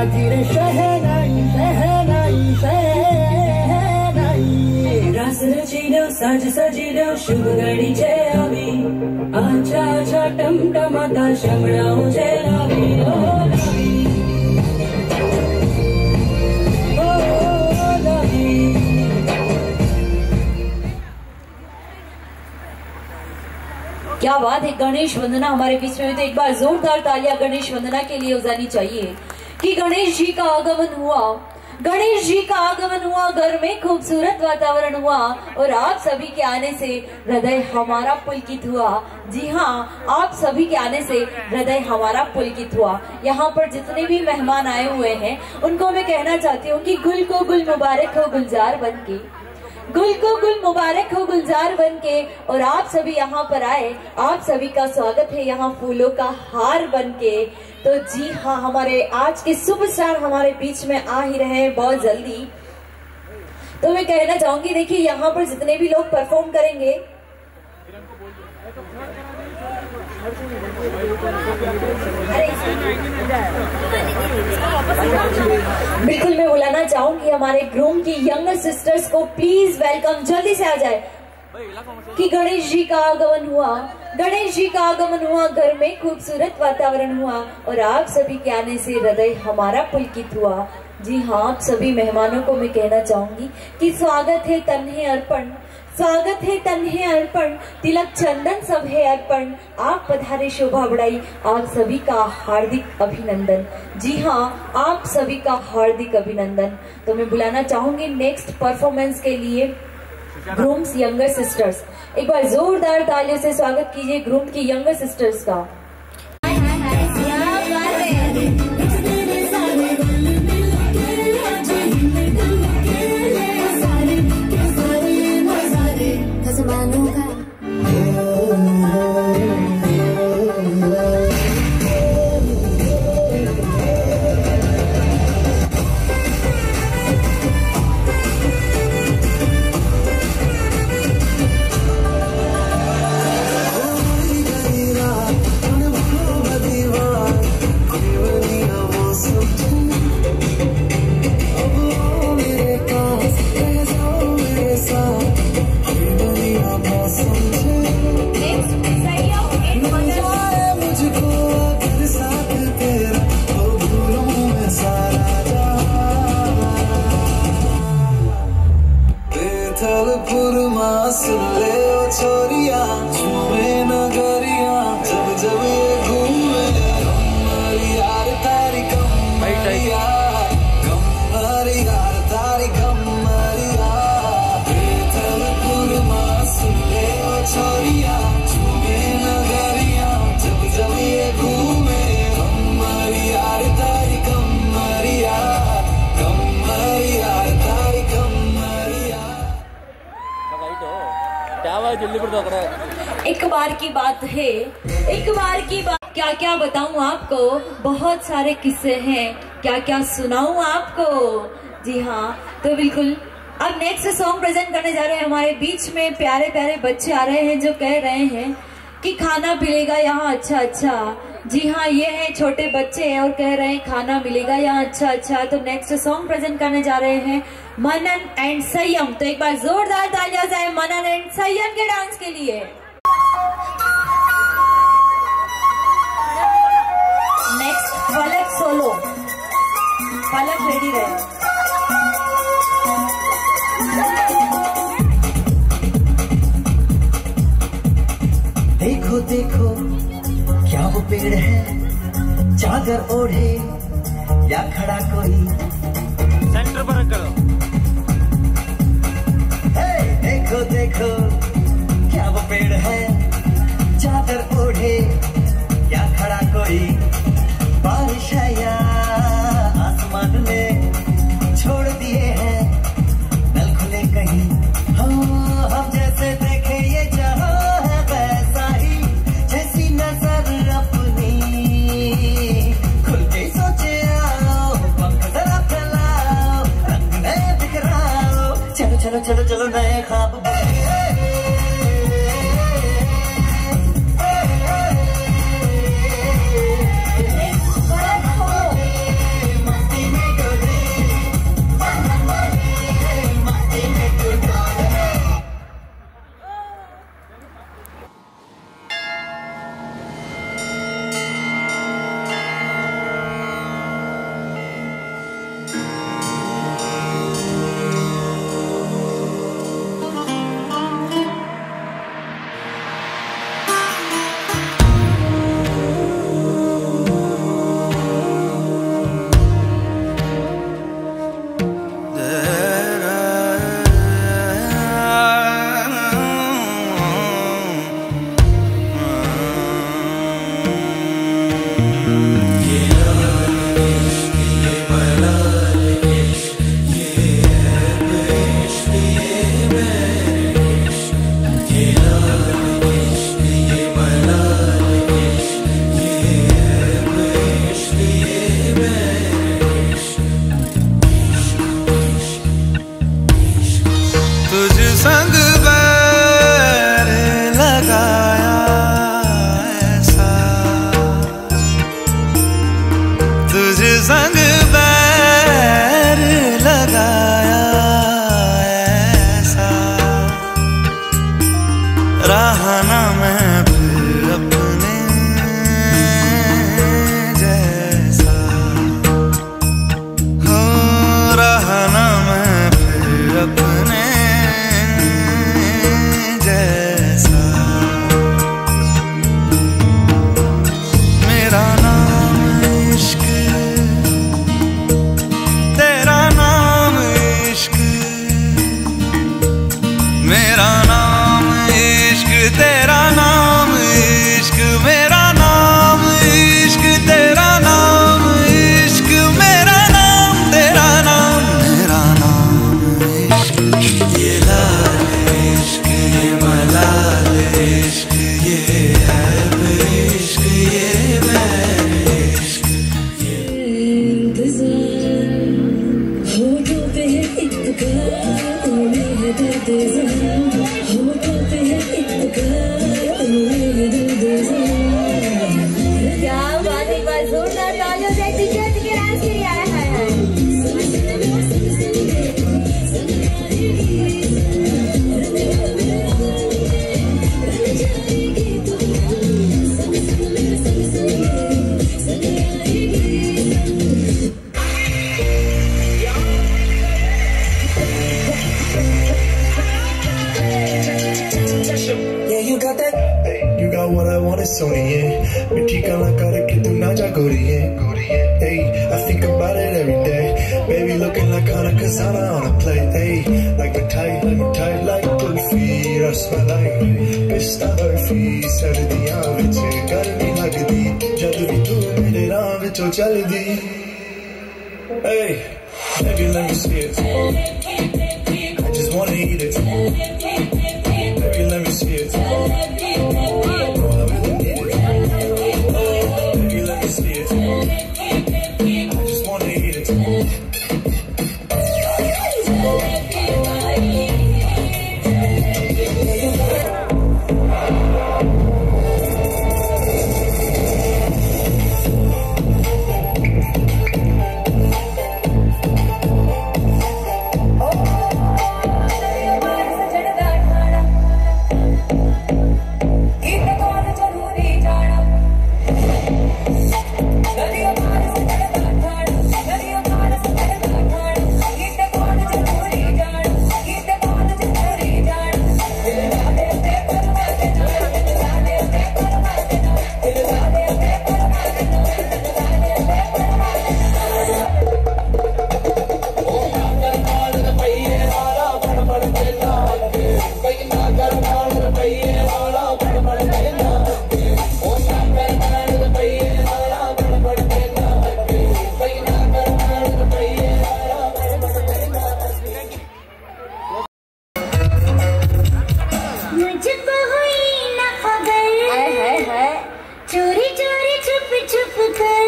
बाजी रे शहनाई शहनाई शहनाई रस रचिलो साज सजिलो शुभ घड़ी छे आवी आछा आछा टमटमाता शमणाओ छे लावी ओ लावी क्या बात है। गणेश वंदना हमारे बीच में, तो एक बार जोरदार तालियां गणेश वंदना के लिए हो जानी चाहिए कि गणेश जी का आगमन हुआ, गणेश जी का आगमन हुआ, घर में खूबसूरत वातावरण हुआ और आप सभी के आने से हृदय हमारा पुलकित हुआ। जी हाँ, आप सभी के आने से हृदय हमारा पुलकित हुआ। यहाँ पर जितने भी मेहमान आए हुए हैं उनको मैं कहना चाहती हूँ कि गुल को गुल मुबारक हो गुलजार बनके, गुल को गुल मुबारक हो गुलजार बनके। और आप सभी यहाँ पर आए, आप सभी का स्वागत है यहाँ फूलों का हार बनके। तो जी हाँ, हमारे आज के सुपरस्टार हमारे बीच में आ ही रहे हैं बहुत जल्दी। तो मैं कहना चाहूंगी, देखिए यहाँ पर जितने भी लोग परफॉर्म करेंगे, बिल्कुल मैं बुलाना चाहूंगी हमारे ग्रूम की यंगर सिस्टर्स को, प्लीज वेलकम, जल्दी से आ जाए कि गणेश जी का आगमन हुआ, गणेश जी का आगमन हुआ, घर में खूबसूरत वातावरण हुआ और आप सभी के आने से हृदय हमारा पुलकित हुआ। जी हाँ, आप सभी मेहमानों को मैं कहना चाहूंगी कि स्वागत है तन्हे अर्पण, स्वागत है तन्हे अर्पण, तिलक चंदन सब है अर्पण, आप पधारे शोभा बढ़ाई, आप सभी का हार्दिक अभिनंदन। जी हाँ, आप सभी का हार्दिक अभिनंदन। तो मैं बुलाना चाहूंगी नेक्स्ट परफॉर्मेंस के लिए ग्रूम्स यंगर सिस्टर्स। एक बार जोरदार तालियों से स्वागत कीजिए ग्रूम की यंगर सिस्टर्स का। एक बार की बात है, एक बार की बात, क्या क्या बताऊं आपको, बहुत सारे किस्से हैं, क्या क्या सुनाऊं आपको। जी हाँ, तो बिल्कुल अब नेक्स्ट सॉन्ग प्रेजेंट करने जा रहे हैं। हमारे बीच में प्यारे प्यारे बच्चे आ रहे हैं जो कह रहे हैं कि खाना मिलेगा यहाँ अच्छा अच्छा। जी हाँ, ये है छोटे बच्चे हैं और कह रहे हैं खाना मिलेगा यहाँ अच्छा अच्छा। तो नेक्स्ट सॉन्ग प्रेजेंट करने जा रहे हैं मनन एंड संयम। तो एक बार जोरदार तालियां जाए मनन एंड संयम के डांस के लिए। Next Palak solo, Palak ready रहे। देखो देखो क्या वो पेड़ है, चादर ओढ़े या खड़ा कोई, सेंटर पर करो। देखो देखो क्या वो पेड़ है, चादर ओढ़े या खड़ा कोई, बारिश है या आसमान में छोड़ दिए हैं नल खुले कहीं। हम जैसे देखे ये जहां है वैसा ही, जैसी नजर अपनी खुल के सोचे आओ, पंख जरा फैलाओ, रंग नए बिखराओ, चलो चलो चलो चलो नए ख्वाब मस्ती संग बैर लगाया ऐसा, रहा ना मैं फिर अपने जैसा, हो रहा ना मैं फिर अपने जैसा। मेरा नाम इश्क, तेरा नाम इश्क, मेरा नाम इश्क, तेरा नाम इश्क, मेरा नाम इश्क, तेरा नाम इश्क, मेरा नाम तेरा नाम, मेरा नाम इश्क। ये लाल इश्क, ये मलाल इश्क, ये ऐब इश्क, ये बैर इश्क। होठों पे है इत्तेकार, उंगली है दर्द ज़ार, होठों पे है इत्तेकार, उंगली है दर्द ज़ार। क्या बात है, एक बार जोरदार तालियों से टीचर के डांस के लिए आया है। You got that? You got what I want, it's on the end. Mithi kala karke tu na ja goriye. Hey, I think about it every day. Baby looking like Hana Kazana on a plate. Hey, like mithai, like kulfi, rasmalai. Pista barfi, sardiyan vich garmi lagdi. Jad vi tu mere raah vichon chaldi. Hey, baby let me see it. I just wanna eat it. Baby let me see it. Baby let me see it. I just wanna eat it. चोरी चोरी छुप छुप कर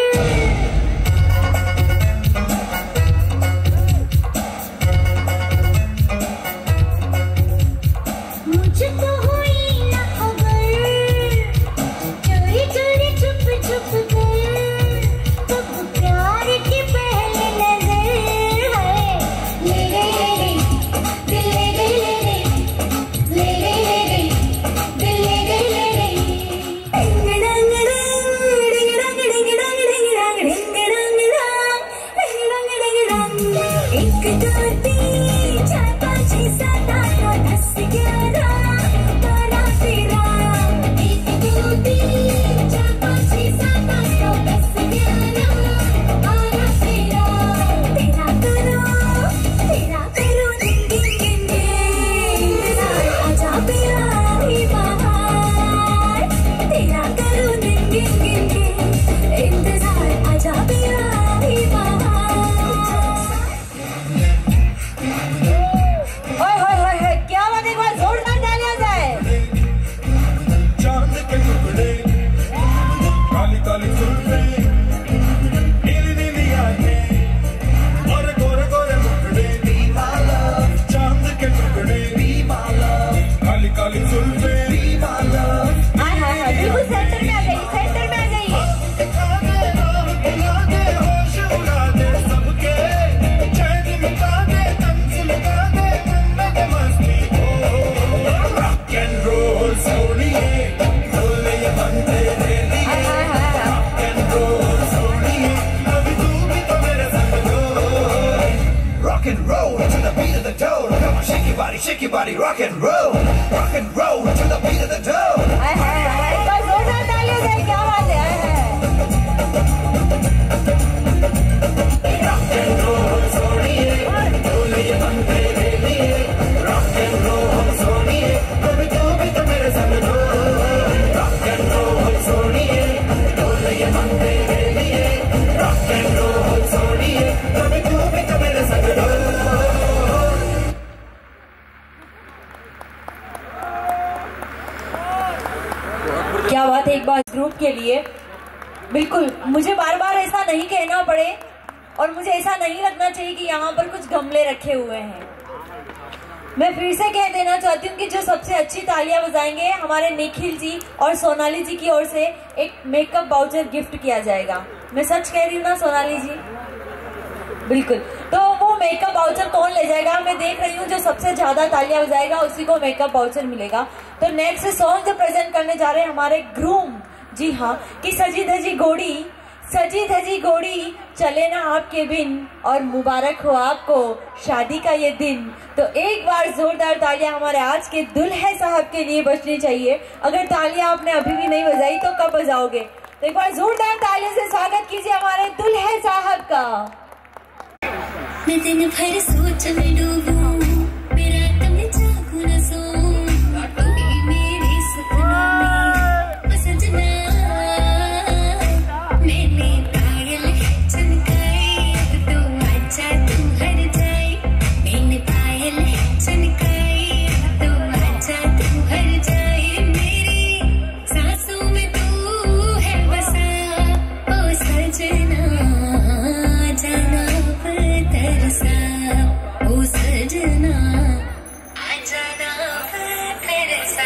मुझको हुई ना खबर, चोरी चोरी छुप छुप कर कब प्यार की पहली नजर है। ले गई दिल, ले गई ले गई दिल, ले गई एक दो तीन चार पाँच छः सात आठ नौ 10 11 12 13। एक दो तीन चार पाँच छः सात आठ नौ 10 11 12 13। तेरा करो जिंदगी आजा प्यारी बहार, तेरा करो जिंदगी इंतजार आजा प्यारी बहार। क्या बात, एक बार जोरदार तालियां जाए। चांद के टुकड़े, काली काली जुल्फे, नीली नीली आंखें और गोरे गोरे मुखड़े। Be my love, चांद के टुकड़े, Be my love, काली काली जुल्फे, Be my love। बिल्कुल सेंटर में आ गई, सेंटर में आ गई। shake your body, rock and roll to the beat of the drum. एक बार जोरदार तालियों से, क्या बात है। Rock and roll सोनिए, डोले ये मन पे लिए। Rock and roll सोनिए, कभी तू भी तो मेरे संग डोल। Rock and roll सोनिए, डोले ये मन पे लिए। Rock and roll सोनिए, कभी तू भी तो मेरे संग डोल। क्या बात है एक बार ग्रुप के लिए। बिल्कुल, मुझे बार बार ऐसा नहीं कहना पड़े और मुझे ऐसा नहीं लगना चाहिए कि यहाँ पर कुछ गमले रखे हुए हैं। मैं फिर से कह देना चाहती हूँ कि जो सबसे अच्छी तालियां बजाएंगे हमारे निखिल जी और सोनाली जी की ओर से एक मेकअप वाउचर गिफ्ट किया जाएगा। मैं सच कह रही हूँ ना सोनाली जी? बिल्कुल। तो वो मेकअप वाउचर कौन ले जाएगा? मैं देख रही हूँ जो सबसे ज्यादा तालियां बजाएगा उसी को मेकअप वाउचर मिलेगा। तो नेक्स्ट सॉन्ग जो प्रेजेंट करने जा रहे हैं हमारे ग्रूम, जी हाँ, कि सजी धजी घोड़ी चले ना आपके बिन, और मुबारक हो आपको शादी का ये दिन। तो एक बार जोरदार तालियां हमारे आज के दुल्हे साहब के लिए बजनी चाहिए। अगर तालियां आपने अभी भी नहीं बजाई तो कब बजाओगे? तो एक बार जोरदार तालियों से स्वागत कीजिए हमारे दुल्हे साहब का। मैं दिन भर सोच में डूबूं, मेरा तुम जागूं न सोऊं, लौटोगी मेरे सपनों में सजना। मैंने पायल चमकाई, अब तो आजा तू हर जाए। मैंने पायल चमकाई, अब तो आजा तू हर जाए। मेरी सांसों में तू है बसा, ओ सजना जाना तरसा, ओ सजना आ जाना तरसा।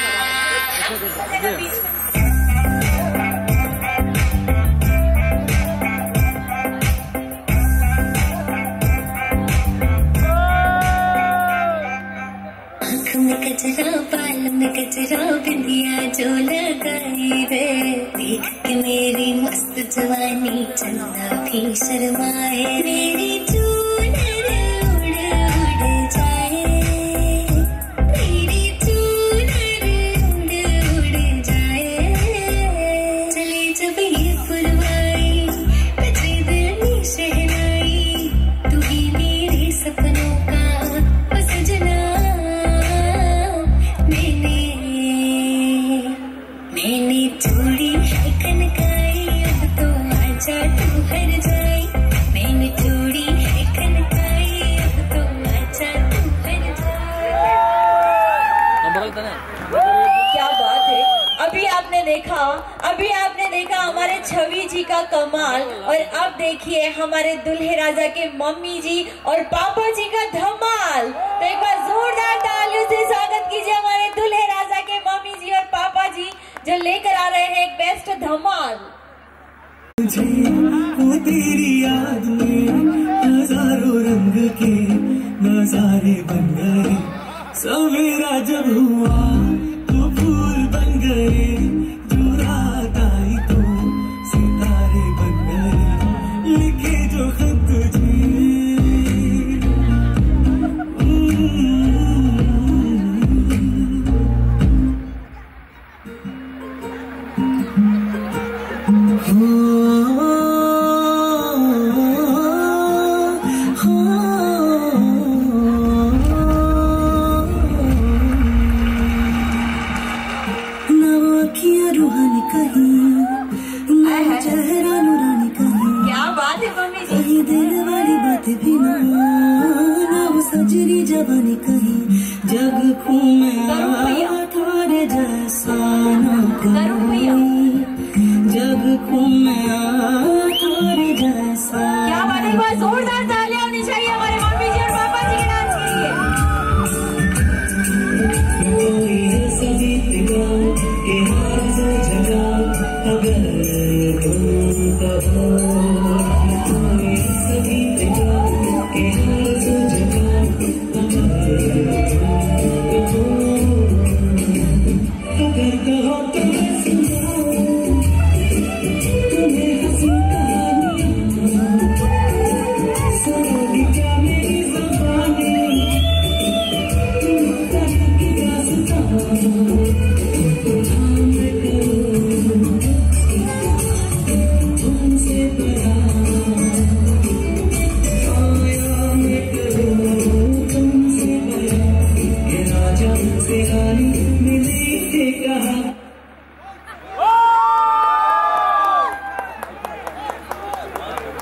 आँख में कचरा, बाल में कचरा, बिंदिया जो लगाई रे, देख के मेरी मस्त जवानी चंदा भी शर्माए। मेरी चूनर उड़ उड़ जाए, मेरी चूनर उड़ उड़ जाए। चले जब ये पुरवाई, बजे दिल में शहनाई, तू ही मेरे सपनों का ओ सजना। मैंने छोड़ी है कनकाई, अब तो आजा तू हर जाए। मैंने छोड़ी है कनकाई, अब तो आजा तू हर जाए। क्या बात है। अभी आपने देखा हमारे छवि जी का कमाल, और अब देखिए हमारे दुल्हे राजा के मम्मी जी और पापा जी का धमाल। तो एक बार जोरदार तालियों से स्वागत कीजिए हमारे दुल्हे राजा के मम्मी जी और पापा जी, जो लेकर आ रहे हैं एक बेस्ट धमाल। वो तेरी याद में हजारों रंग के नजारे बन गए, सवेरा जब हुआ तो फूल बन गए, जो रात आई तो सितारे बन गए, लिखे जो खत तुझे। क्या बात है मम्मी जी। दिल वाली बात भी ना वो सजरी जवानी कहीं, जग घूमे थारे जैसा ना कोई, जग घूमे थारे जैसा। क्या बात है, एक बार जोरदार तालियां होनी चाहिए हमारे मम्मी जी और पापा जी के डांस के लिए।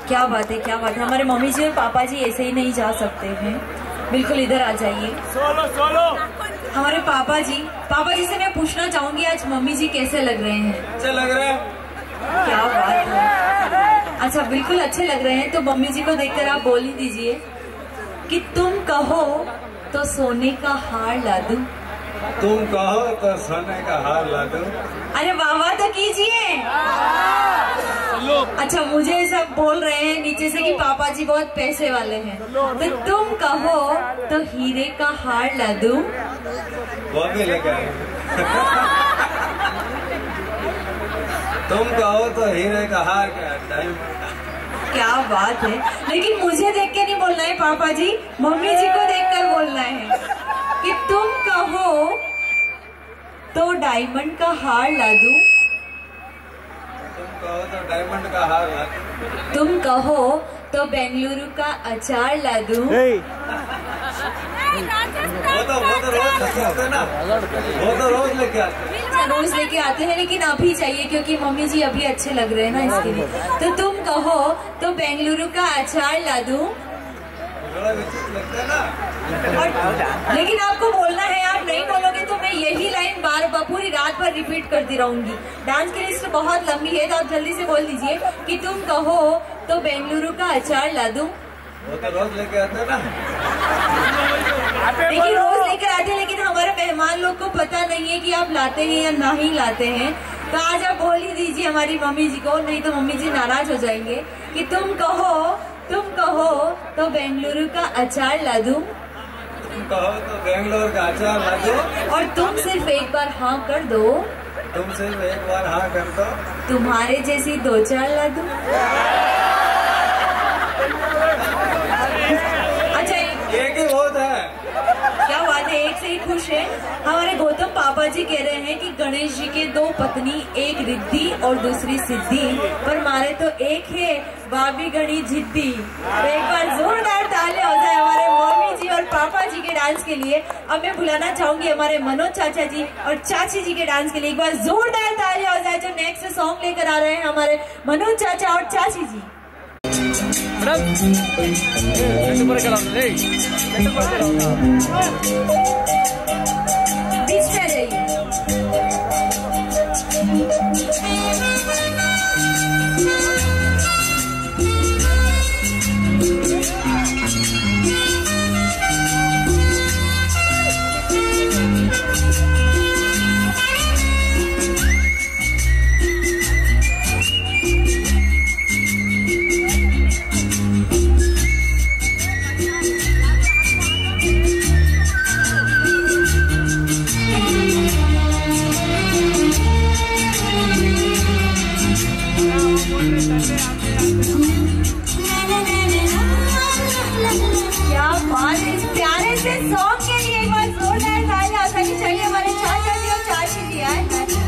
क्या बात है, क्या बात है। हमारे मम्मी जी और पापा जी ऐसे ही नहीं जा सकते हैं, बिल्कुल इधर आ जाइए। हमारे पापा जी से मैं पूछना चाहूंगी आज मम्मी जी कैसे लग रहे हैं? अच्छा लग रहा है। क्या बात है। अच्छा, बिल्कुल अच्छे लग रहे हैं। तो मम्मी जी को देखकर आप बोल ही दीजिए कि तुम कहो तो सोने का हार ला दूं। तुम कहो तो सोने का हार ला दूं। अरे वाह तो कीजिए। अच्छा, मुझे सब बोल रहे हैं नीचे से कि पापा जी बहुत पैसे वाले हैं। तो तुम कहो तो हीरे का हार ला दूं। वो भी लेकर तुम कहो तो हीरे का हार का। क्या बात है। लेकिन मुझे देख के नहीं बोलना है पापा जी, मम्मी जी को देखकर बोलना है कि तुम कहो तो डायमंड का हार ला दूं। तुम कहो तो डायमंड का हार ला दूं। तुम कहो तो बेंगलुरु का अचार ला दूं। वो तो रोज लेके आते ना, वो तो रोज लेके आते हैं। रोज लेके आते हैं, लेकिन अभी चाहिए क्योंकि मम्मी जी अभी अच्छे लग रहे हैं ना, इसके लिए। तो तुम कहो तो बेंगलुरु का अचार ला दूं। और लेकिन आपको बोलना है, आप नहीं बोलोगे तो मैं यही लाइन बार बार पूरी रात भर रिपीट करती रहूंगी। डांस की लिस्ट बहुत लंबी है तो आप जल्दी से बोल दीजिए कि तुम कहो तो बेंगलुरु का अचार ला दूं। वो तो रोज लेके आते ना। देखिए रोज लेकर आते हैं, लेकिन हमारे मेहमान लोग को पता नहीं है कि आप लाते हैं या नहीं लाते हैं। तो आज आप बोल ही दीजिए हमारी मम्मी जी को, नहीं तो मम्मी जी नाराज हो जाएंगे कि तुम कहो तो बेंगलुरु का अचार ला दूं। तुम कहो तो बेंगलोर का अचार ला दो। और तुम सिर्फ एक बार हाँ कर दो। तुम सिर्फ एक बार हाँ कर दो। तुम्हारे जैसी दो चार ला दूं। अच्छा, एक ही बहुत है। क्या बात है, एक से ही खुश है। हमारे गौतम पापा जी कह रहे हैं कि गणेश जी के दो पत्नी, एक रिद्धि और दूसरी सिद्धि, पर मारे तो एक है बाबी गणी जिद्दी। तो एक बार जोरदार तालियां हो जाए हमारे मम्मी जी और पापा जी के डांस के लिए। अब मैं बुलाना चाहूंगी हमारे मनोज चाचा जी और चाची जी के डांस के लिए। एक बार जोरदार तालियां हो जाए जो नेक्स्ट सॉन्ग लेकर आ रहे हैं हमारे मनोज चाचा और चाची जी। बीच में आ जाइए। क्या बात है, इस प्यारे से सॉन्ग के लिए एक बार जोरदार तालियां हो जानी चाहिए हमारे चाचा जी और चाची जी। आए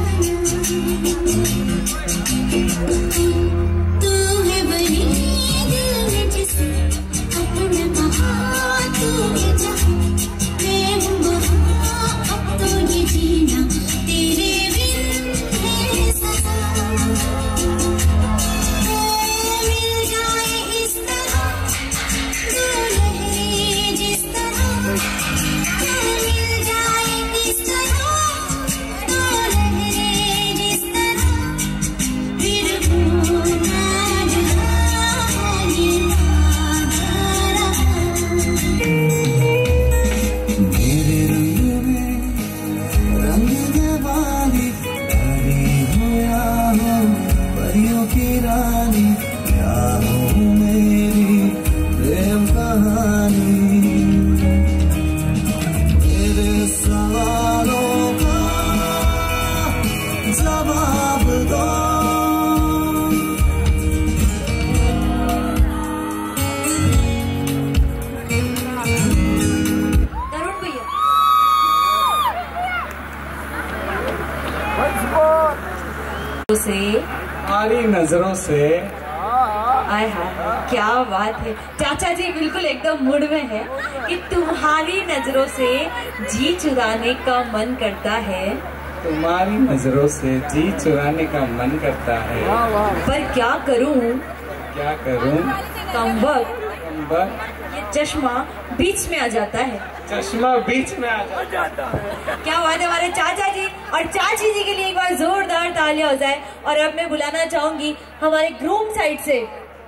तुम्हारी नजरों से। आय हाय, क्या बात है। चाचा जी बिल्कुल एकदम मूड में है कि तुम्हारी नजरों से जी चुराने का मन करता है। तुम्हारी नजरों से जी चुराने का मन करता है। पर क्या करूं क्या करूं? कम वक्त ये चश्मा बीच में आ जाता है। चश्मा बीच में आ जाता। क्या बात है हमारे चाचा जी और चाची जी के लिए एक बार जोरदार तालियां हो जाए। और अब मैं बुलाना चाहूंगी हमारे ग्रूम साइड से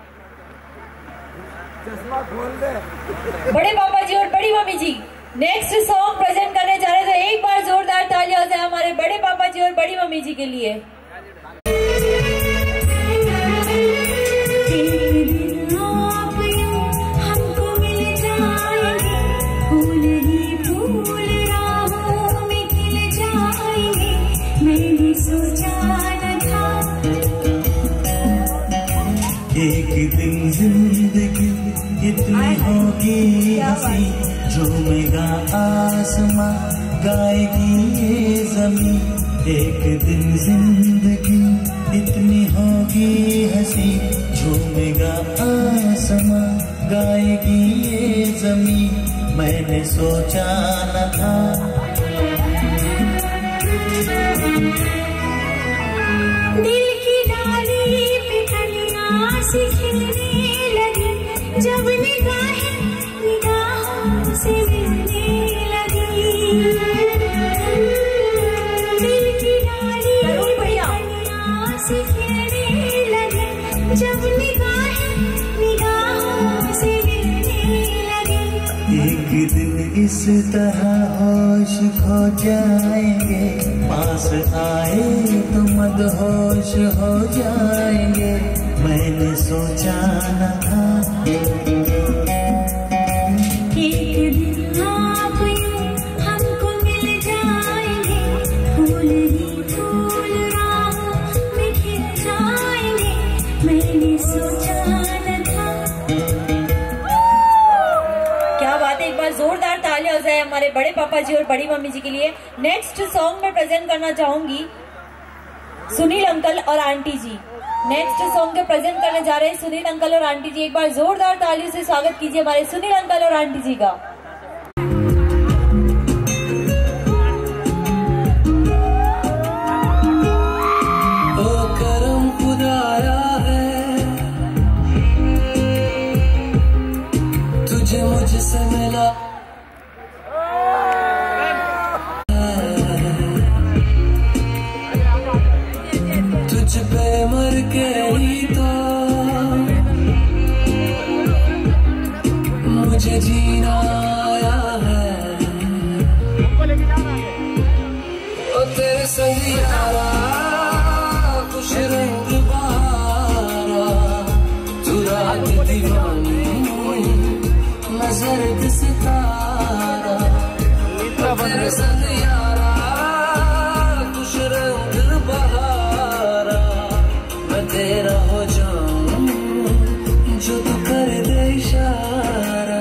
बड़े पापा जी और बड़ी मम्मी जी नेक्स्ट सॉन्ग प्रेजेंट करने जा रहे थे। एक बार जोरदार तालियां हो जाए हमारे बड़े पापा जी और बड़ी मम्मी जी के लिए। एक दिन जिंदगी इतनी होगी हंसी, झूमेगा आसमां गाएगी ये जमीन। एक दिन जिंदगी इतनी होगी हंसी, झूमेगा आसमां गाएगी ये जमीन। मैंने सोचा न था दिल की डाली पे कलियां सी खिलने लगी, जब निगाहों से मिलने लगी। दिल की डाली पे कलियां सी खिलने लगी, जब निगाहों से मिलने लगी। एक दिन इस तरह होश खो जाएंगे, पास आए तो मदहोश हो जाएंगे। मैंने सोचा न था एक दिन आप यूं हमको मिल जाएंगे, फूल ही फूल राहों में खिल जाएंगे। मैंने सोचा न था। क्या बात है, एक बार जोरदार तालियां हो जाए हमारे बड़े पापा जी और बड़ी मम्मी जी के लिए। नेक्स्ट सॉन्ग में प्रेजेंट करना चाहूंगी सुनील अंकल और आंटी जी। नेक्स्ट सॉन्ग के प्रेजेंट करने जा रहे हैं सुनील अंकल और आंटी जी। एक बार जोरदार तालियों से स्वागत कीजिए हमारे सुनील अंकल और आंटी जी का। ओ करम खुदाया है, तुझे मुझसे मिला तुझ पे मर के ही तो मुझे जीना आया है। ओ तेरे संग यारा खुश रंग बहारा, तू रात दीवानी मैं जर्द सितारा। ओ तेरे संग यारा खुश रंग बहारा, मैं तेरा हो जाऊं जो तू कर दे इशारा।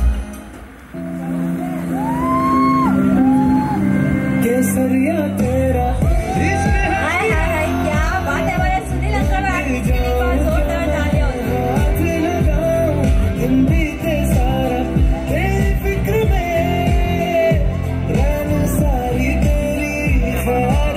केसरिया तेरा हाय हाय हाय, क्या बात है हमारे सुनील अंकल और आंटी जी के लिए एक बार जोरदार तालियां हो जाए। सारा तेरी फिक्र में रहना, सारी तेरी ख्वार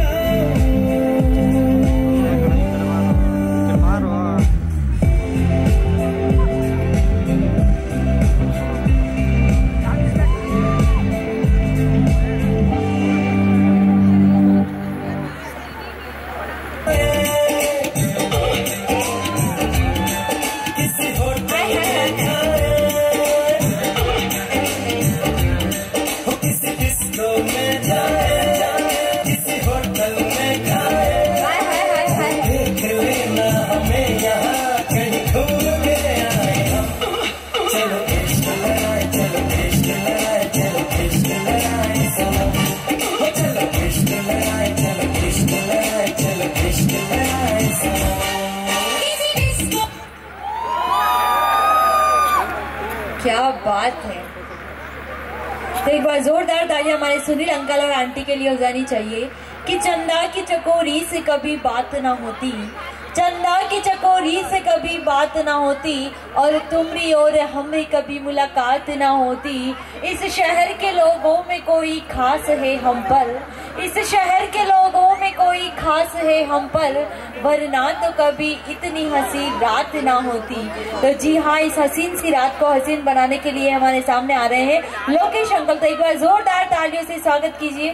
क्या बात है। तो एक बार जोरदार तालियां हमारे सुनील अंकल और आंटी के लिए हो जानी चाहिए कि चंदा की चकोरी से कभी बात ना होती, चंदा की चकोरी से कभी बात ना होती, और तुम्हारी और हमें कभी मुलाकात ना होती। इस शहर के लोगों में कोई खास है हम पर, इस शहर के लोगों में कोई खास है हम पर, वरना तो कभी इतनी हसीन रात ना होती। तो जी हाँ, इस हसीन सी रात को हसीन बनाने के लिए हमारे सामने आ रहे हैं लोकेश अंकल। तो एक बार जोरदार तालियों से स्वागत कीजिए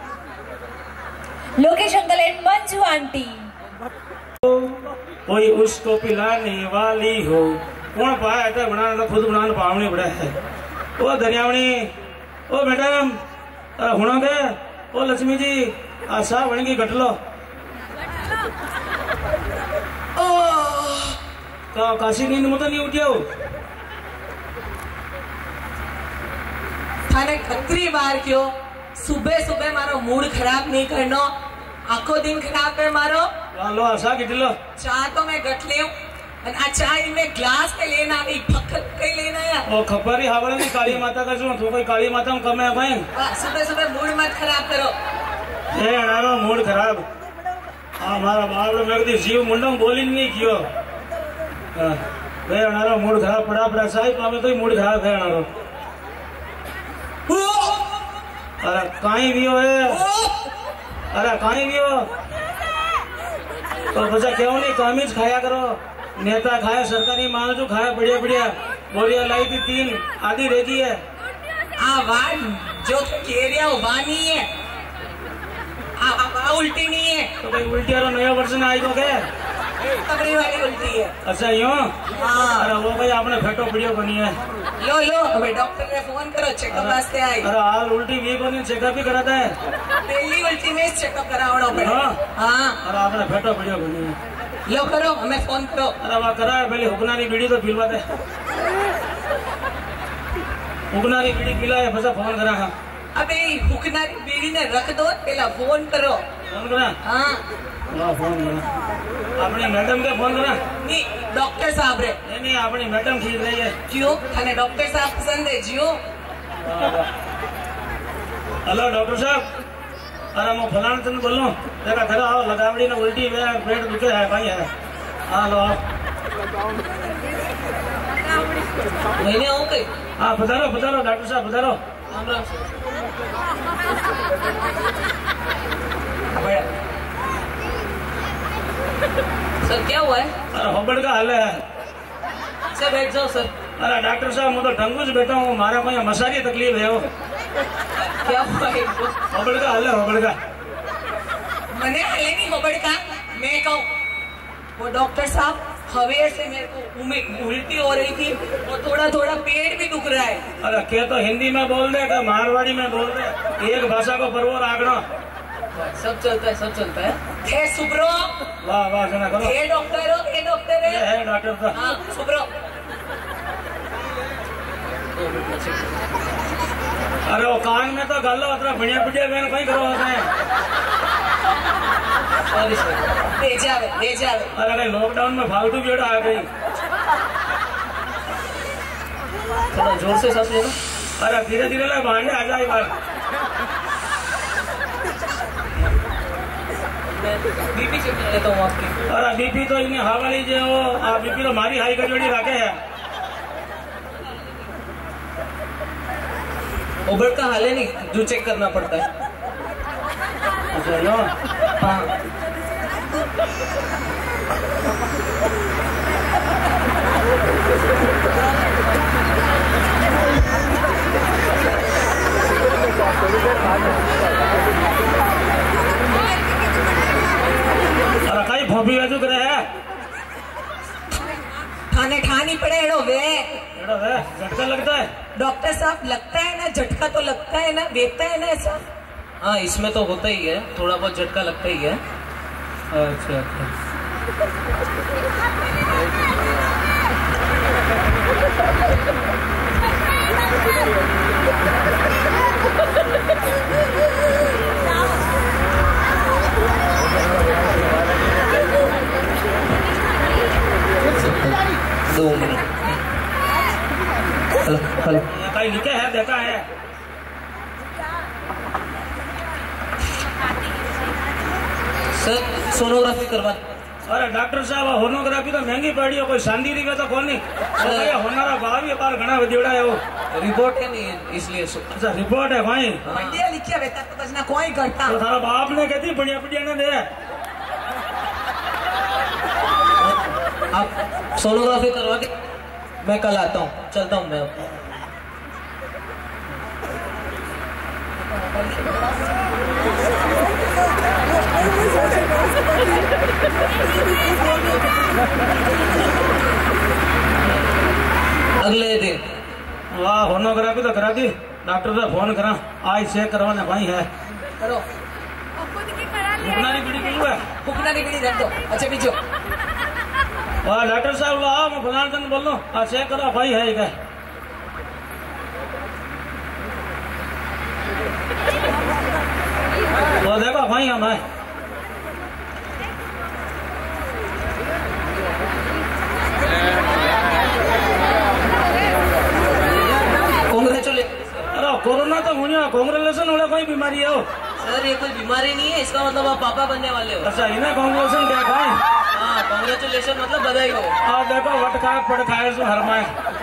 Lokesh uncle and Manju aunty. कोई उसको पिलाने वाली हो, कौन पाया था बनाना, तो खुद बनाना पावनी बड़ा है। ओ दरियावणी, ओ मैडम हुणा के, ओ लक्ष्मी जी आशा बन गई गट लो। काशी नींद में तो नहीं उठिया हो? थाने खतरी बार क्यों सुबह सुबह मारो मूड खराब नहीं करनो, आखो दिन खराब है मारो। लो आशा गिट लो। चाह तो मैं गट ले आ चाय में ग्लास पे लेना नहीं, फक्कत पे लेना है। ओ खबरी हावड़े नहीं काली माता का जो तो कोई काली माता में कम है भाई। सुबह सुबह मूड मत खराब करो। ए अनारो मूड खराब हमारा बाप ने मैं कभी जीव मुंडम बोली नहीं कियो। वे अनारो मूड खराब पड़ा साहिब पावे तो मूड खराब है अनारो। अरे कहीं भी हो है, अरे कहीं भी हो तो बच्चा क्यों नहीं कामिज खाया करो। नेता खाए, सरकारी माल जो खाया बढ़िया बढ़िया बोलिया लाई थी 3 आधी रेजी है। जो कह रहा हो वानी है, उल्टी नहीं है। तो भाई उल्टी और नया वर्षन आई तो क्या कमरे वाली उल्टी है। अच्छा यूँ? हाँ। अरे वो भाई आपने फेटो वीडियो बनी है। लो लो अबे डॉक्टर ने फोन करो, चेकअप वास्ते आई। अरे हाल उल्टी भी बनी, चेकअप भी कराता है। पहली उल्टी में चेकअप करावड़ो पड़े। हाँ। अरे आपने फेटो वीडियो बनी है। लो करो, हमें फोन करो। अरे वहाँ करा है, पहले हुकनारी बीड़ी तो पिलवा दे। हुकनारी बीड़ी पिला है, बस फोन करा। हाँ अबे हुकनारी बीड़ी ने रख दो, पहला फोन करो। फोन करा? हाँ फोन करा। अपने मैडम के फोन करा? नहीं डॉक्टर साहब रे। नहीं अपनी मैडम ठीक रही है। क्यों थाने डॉक्टर साहब पसंद है जियो? हेलो डॉक्टर साहब, अरे मैं फलाना तुम बोलो देखा खरा आओ लगावड़ी ने उल्टी में पेट दुखे है भाई है। हाँ लो महीने हो गए। हाँ पधारो डॉक्टर साहब पधारो। सर क्या हुआ है? अरे होबड़ का हाल है। सर बैठ जाओ सर। अरे डॉक्टर साहब मैं तो ढंगू से बैठा हूँ, मारा कोई मसारी तकलीफ है। वो क्या हुआ है? होबड़ का हाल है, होबड़ का। मैंने हाले नहीं होबड़ का, मैं कहूँ वो डॉक्टर साहब हवेर से मेरे को उल्टी हो रही थी और थोड़ा थोड़ा पेट भी दुख रहा है। अरे क्या तो हिंदी में बोल दे क्या मारवाड़ी में बोल दे, एक भाषा को परवो रागना। सब चलता है, सब चलता है। हे सुब्रो। वाह वाह जना करो। हे डॉक्टर हो, हे डॉक्टर है डॉक्टर तो। हाँ सुब्रो। अरे वो कान में तो गालो अतरा बढ़िया बढ़िया बहन कहीं करो होता है। सॉरी सर, ले जावे। अरे लॉकडाउन में फालतू भीड़ आ गई। थोड़ा जोर से सांस लेना। अरे धीरे धीरे ले भांडे आ जाए बार। बीपी चेक कर लेता हूँ आपकी। अरे बीपी तो इन्हें हवा लीजिए, वो आप बीपी तो मारी हाई का जोड़ी रखे है। ओबर का हाल है नहीं जो चेक करना पड़ता है। अच्छा लो। हाँ अरे कहीं भोपी वैसू करे है थाने ठानी पड़े एड़ो वे झटका लगता है। डॉक्टर साहब लगता है ना, झटका तो लगता है ना, देखता है ना ऐसा। हाँ इसमें तो होता ही है, थोड़ा बहुत झटका लगता ही है। अच्छा हेलो कहीं लिखे है देखा है। सर सोनोग्राफी करवा। अरे डॉक्टर साहब होनोग्राफी तो महंगी पड़ी है, कोई शांति रही तो कौन नहीं होनारा भाव ही बार घना वधियोड़ा है वो रिपोर्ट है नहीं इसलिए अच्छा रिपोर्ट है भाई मंडिया लिखिया बेटा तो बजना कोई करता तो थारा बाप ने कहती बढ़िया बढ़िया ने दे आप सोनोग्राफी करवा के मैं कल आता हूँ, चलता हूँ मैं। अगले दिन वाह होनोग्राफी तो करा दी, डॉक्टर से फोन करा आज चेक करवाने भाई है करो फुकना की बीड़ी पीलू है फुकना की बीड़ी रख दो। अच्छा पीछो वाह डॉक्टर साहब वाह मैं फलान चंद बोल रहा हूँ आज चेक करो भाई है क्या वो देखो भाई हम है अरे कोरोना तो होनी है कांग्रेचुलेशन वाला कोई बीमारी है सर ये कोई बीमारी नहीं है, इसका मतलब आप पापा बनने वाले हो। अच्छा इन्हें कांग्रेचुलेशन क्या खाए हाँ कांग्रेचुलेशन मतलब बधाई हो। हाँ देखो वट खाए पड़ खाए सो हरमाए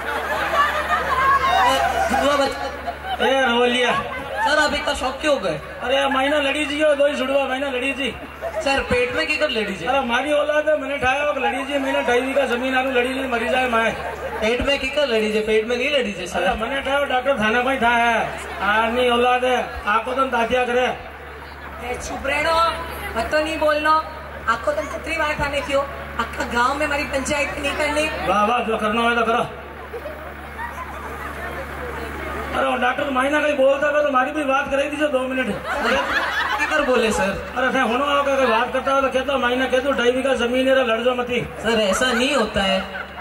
ए रो लिया सर आप इतना शौक क्यों हो गए? अरे महीना लड़ी जी हो दो ही छुड़वा महीना लड़ी जी सर पेट में की कर लड़ी जी? अरे मारी औलाद है मैंने ठाया लड़ी जी मैंने ढाई का जमीन आलू लड़ी जी मरी जाए माए पेट में की कर लड़ी जी? पेट में नहीं लड़ी जी सर। अरे मैंने ठाया डॉक्टर थाना भाई था है आदमी औलाद है आको तुम दातिया करे चुप रहना मत तो नहीं बोलना आपको तुम कितनी बार खाने क्यों आपका गांव में हमारी पंचायत नहीं करनी। वाह वाह जो करना है तो करो। अरे वो डॉक्टर महीना कहीं बोलता है तो हमारी भी बात करे दीजिए 2 मिनट कर बोले सर। अरे फिर होना होगा कोई बात करता हो तो कहता महीना कह दो 2.5 बीघा जमीन है लड़ जाओ मती। सर ऐसा नहीं होता है।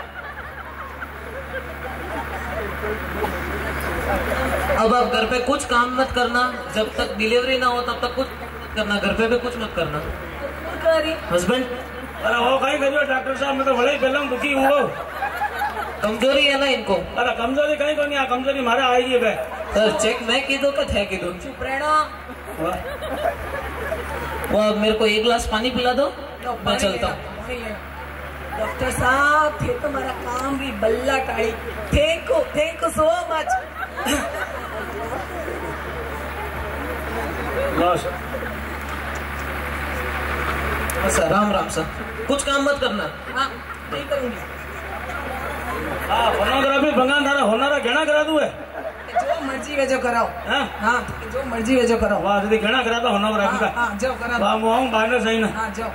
अब आप घर पे कुछ काम मत करना जब तक डिलीवरी ना हो तब तक कुछ करना, घर पे भी कुछ मत करना। हस्बैंड अरे वो कहीं करियो डॉक्टर साहब मैं तो बड़े ही पहले दुखी हूँ कमजोरी है ना इनको। अरे कमजोरी कहीं को नहीं आ कमजोरी मारे आएगी बे सर चेक मैं की दो क्या थे की दो? चुप रहना। वो अब मेरे को 1 गिलास पानी पिला दो मैं चलता हूँ। डॉक्टर साहब थे तो मेरा काम भी बल्ला टाड़ी। Thank you so much. Sir राम राम सर कुछ काम मत करना। हाँ नहीं करूंगी। हाँ फोनोग्राफी भंगान थारा होनारा घेना करा दू है जो मर्जी वे जो कराओ। हाँ जो मर्जी वे जो कराओ। वाह दीदी घेना करा था होनोग्राफी का। हाँ जाओ करा। वाह मैं आऊँ बाहर सही ना। हाँ जाओ।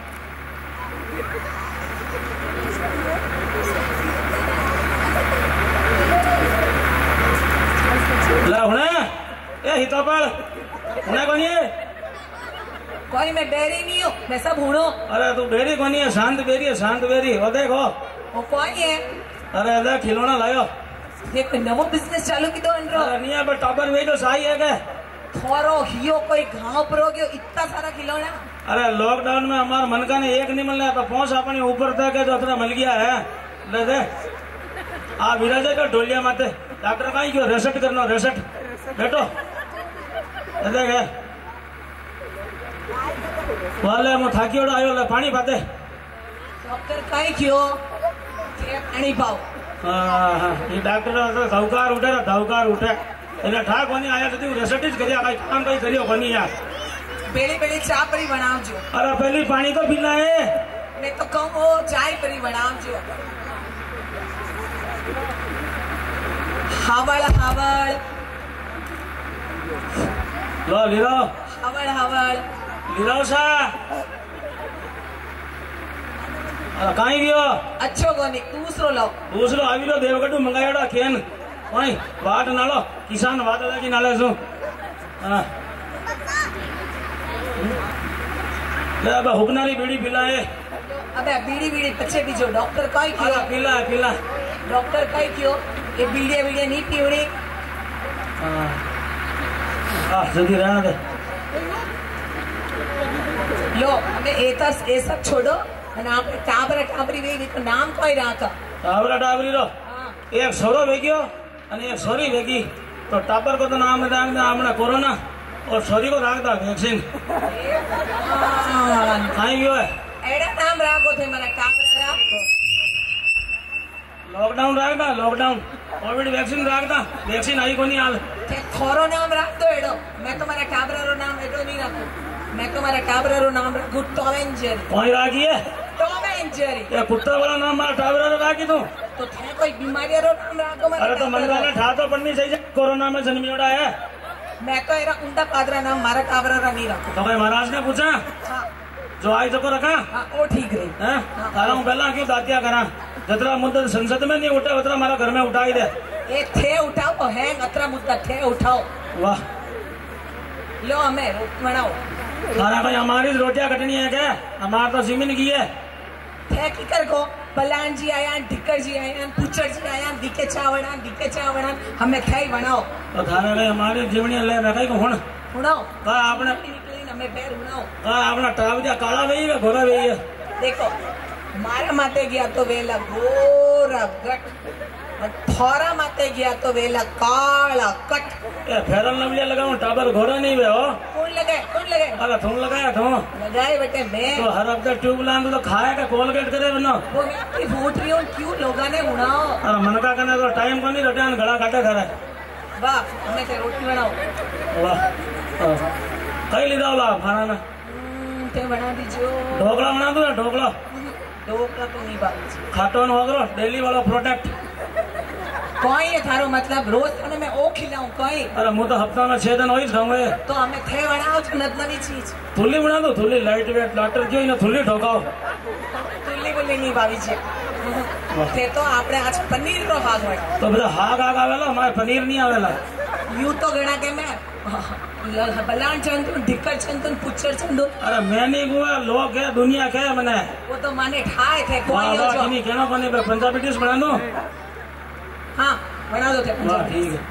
ला हुने ए हितोपल हुने कोनी है कोई मैं बेरी नहीं हूँ मैं सब हूँ। अरे तू बेरी कोनी है शांत बेरी वो देखो वो कौन है? अरे देख खिलौना लायो ये कोई नवो बिजनेस चालू की तो अंदर। अरे नहीं है पर टॉपर वे जो सही है के थोरो हियो कोई गांव पर हो गयो इतना सारा खिलौना। अरे लॉकडाउन में हमारे मन का ने एक नहीं मिलना तो पहुंच अपने ऊपर तक जो उतना मिल गया है ले दे आ विराजे का ढोलिया माते डॉक्टर कहीं क्यों रेसेट करना रेसेट बैठो देख वाले मैं थाकी ओड़ा आयो ले पानी पाते डॉक्टर कहीं क्यों पानी पाओ। हाँ ये डॉक्टर धौकार उठे એટલે ઠા કોની આયા સુધી રેસેટ જ કર્યા કઈ કામ કઈ કર્યો કોની યાર बेली बेली चाय परी बनावजो। अरे पहली पानी तो पीना है मैं तो कहूँ वो चाय परी बनावजो। हावड़ हावड़ लो लीरो हावड़ हावड़ लीरो सा कहीं गयो अच्छो कोनी दूसरो लो આવી રહ્યો દેવગઢ મંગાયોડા કેન ઓય વાટ નાલો કિસાન વાદળા કી નાલે છું હા ले अब हुकनारी बीड़ी पिलाए। अबे बीड़ी बीड़ी पीछे पीछे डॉक्टर कहीं क्यों? पिला पिला डॉक्टर कहीं क्यों? ये बीड़िया बीड़िया नहीं पीवड़ी। हाँ जल्दी रहना दे लो अबे ये सब छोड़ो ना टाबरा टाबरी वे तो नाम कोई राका टाबरा टाबरी रो एक सोरो वेगियो અને એક સોરી વેગી તો ટાબર को तो नाम दांग हमने कोरोना और सोरी को राख दा वैक्सीन आई गयो है एड़ा नाम राखो थे मारा काबरा लॉकडाउन राखता लॉकडाउन कोविड वैक्सीन राखता वैक्सीन आई कोनी आवे ते थोरो नाम राख दो एड़ो मैं तुम्हारा काबरा रो नाम एड़ो नहीं रखूं मैं तुम्हारा काबरा रो नाम रखूं टॉम एंड जेरी कोई राखी है टॉम एंड जेरी ये कुत्ता वाला नाम मारा टाबरा रो राखी तू तो थे कोई बीमारी रो नाम राखो मारा अरे तो मन का ठा तो पड़नी चाहिए कोरोना में जन्मियोड़ा है मैं तो एरा उंडा पादरा नाम मारा काबरा रा नहीं रखूं तो भाई महाराज ने पूछा हां जो आई तो को रखा हां ओ ठीक रही हैं तारा हूं पहला क्यों दातिया करा जतरा मुद्दा संसद में नहीं उठा उतरा हमारा घर में उठाई दे ए थे उठाओ है अतरा मुद्दा थे उठाओ वाह लो हमें रोटी बनाओ तारा भाई हमारी रोटियां कटनी है क्या हमारा तो जमीन की है थे की कर को बलान जी आया ढिक्कर जी आया पुचर जी आया दिके चावड़ा हमें थे ही बनाओ तो थारे भाई हमारी जीवनी ले रखाई को हुन उड़ाओ का आपने निकली हमें पैर उड़ाओ का आपने टाव दिया काला वही है घोड़ा वही है देखो मारा माते गया तो वेला गोरा गट थोरा माते गया तो वेला काला कट ए फेरन लवलिया लगाऊं टाबर घोड़ा नहीं वे हो कौन लगाए अरे तुम लगाया तुम लगाए बेटे मैं तो हर हफ्ते ट्यूब लान तो खाएगा कोलगेट करे बनो वो मैं अपनी वोट रही हूँ क्यों लोगों ने उड़ाओ अरे मन का करने तो टाइम को नहीं रोटियां गला काटे करे वाह हमें से रोटी बनाओ वाह कई लीधा वाला खाना में ते बना दीजिए ढोकला बना दो ढोकला तो नहीं बात खाटो न होगरो डेली वाला प्रोडक्ट कोई है थारो मतलब रोज खाने में ओ खिलाऊं कोई अरे मुँह तो हफ्ता में 6 दिन वही खाऊंगे तो हमें थे बनाओ नवी चीज थुल्ली बना दो थुल्ली लाइट वेट लाटर क्यों ना थुल्ली ठोकाओ तुल्ली बोली नहीं भाभी जी थे तो आपने आज पनीर रो हाग बना तो बड़ा हाग आवेला हमारे पनीर नहीं आवेला यूं तो गणा के मैं बलान चंदन ढिक्कर चंदन पुच्चर चंदन अरे मैं नहीं हुआ लोग है दुनिया क्या है मने वो तो माने ठाए थे कोई वाह हो जो नहीं कहना कोनी पंजाबी डिश बना दो हाँ बना दो थे वाह ठीक है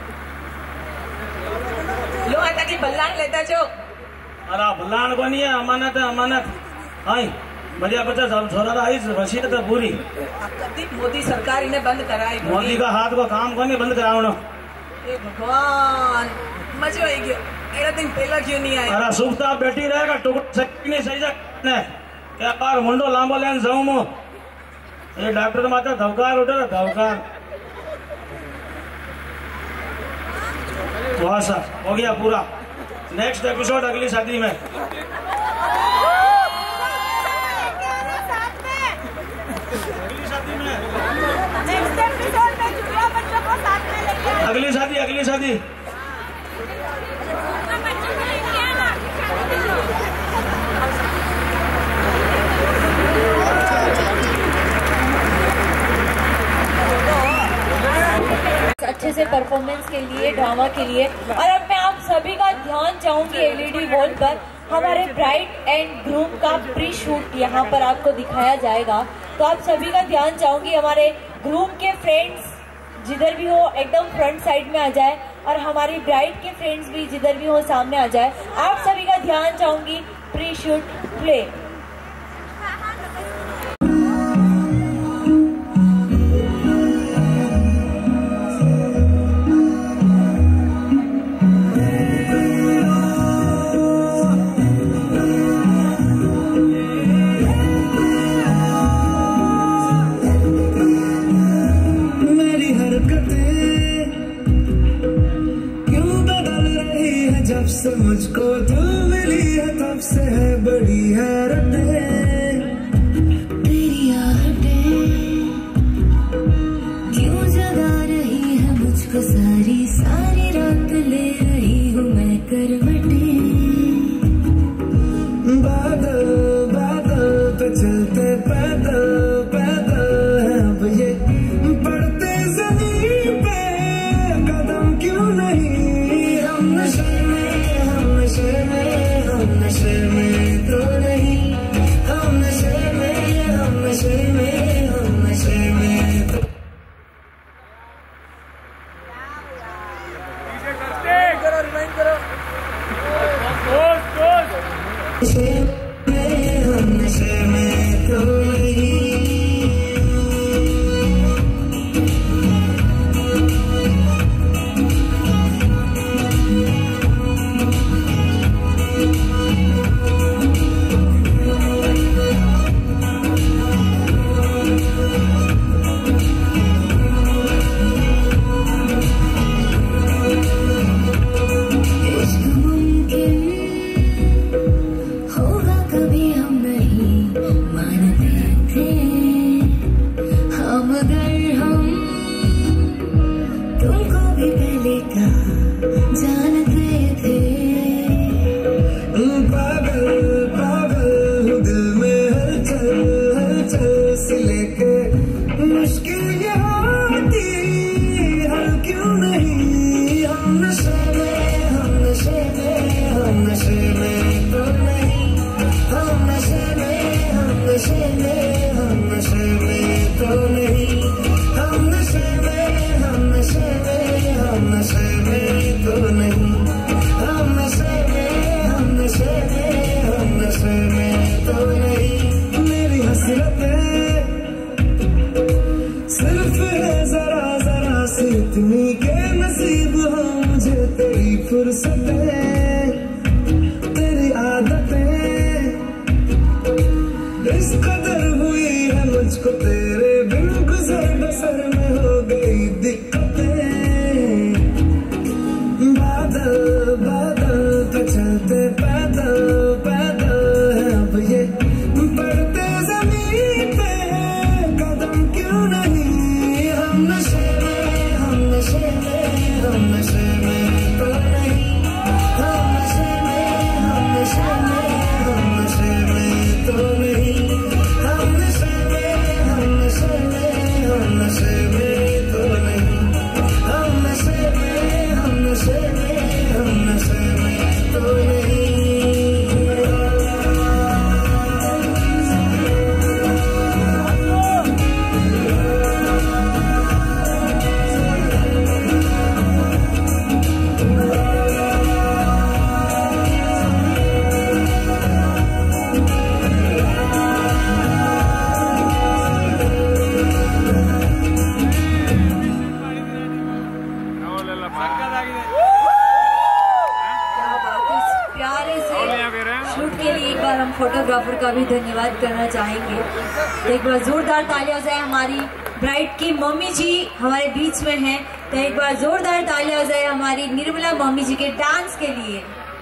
लो आता की बल्लान लेता जो अरे बलान को नहीं है अमानत है अमानत आई बढ़िया बच्चा सब छोरा आई वसीयत है पूरी कभी मोदी सरकार इन्हें बंद कराई मोदी का हाथ को काम को नहीं बंद करावनो ए भगवान मजे आई गयो एड़ा दिन पहला क्यों नहीं आया अरे सुखता बेटी रहेगा टुकड़ से नहीं सही जाने क्या बार मुंडो लांबो लेन जाऊं मु ये डॉक्टर माता धवकार उठे धवकार वाह सर हो गया पूरा नेक्स्ट एपिसोड अगली शादी में अगली शादी अच्छे से परफॉर्मेंस के लिए ड्रामा के लिए। और अब मैं आप सभी का ध्यान चाहूंगी एलईडी वॉल पर हमारे ब्राइड एंड ग्रूम का प्री शूट यहाँ पर आपको दिखाया जाएगा। तो आप सभी का ध्यान चाहूंगी हमारे ग्रूम के फ्रेंड्स जिधर भी हो एकदम फ्रंट साइड में आ जाए और हमारी ब्राइड के फ्रेंड्स भी जिधर भी हो सामने आ जाए। आप सभी का ध्यान चाहूंगी प्री शूट प्ले। जब से मुझको दिल मिली है तब से है बड़ी हैरत मगर हम तुमको भी पहले कहा जानते थे। पागल पागल दिल में हलचल हलचल से लेके मुश्किल ये होती हल क्यों नहीं। हम नशे में हम नशे में हम नशे में तो नहीं। हम नशे में हम नशे में हम नशे में तो नहीं। हम नशे में हम नशे में हम नशे में तो नहीं। हम नशे में हम नशे में हम नशे में तो नहीं। मेरी हसरतें सिर्फ है जरा जरा सी इतनी के नसीब हो मुझे तेरी फुर्सतें तेरी आदतें इस कदर हुई है मुझको तेरे बिन गुजर बसर में हो गई दिक्कतें। बादल बादल पे चलते पैदल पैदल है अब ये पड़ते जमीन पे कदम क्यों नहीं। हम नशे में हम नशे में हम नशे में तो नहीं। हम नशे में हम नशे में हम नशे में तो नहीं। हम नशे में हम नशे में हम नशे में तो नहीं। हम नशे में हम नशे में हम नशे में तो नहीं। क्या बात है, इस प्यारे से शूट के लिए एक बार हम फोटोग्राफर का भी धन्यवाद करना चाहेंगे। तो एक बार जोरदार तालियां जाए। हमारी ब्राइड की मम्मी जी हमारे बीच में हैं, तो एक बार जोरदार तालियां जाए हमारी निर्मला मम्मी जी के डांस के लिए।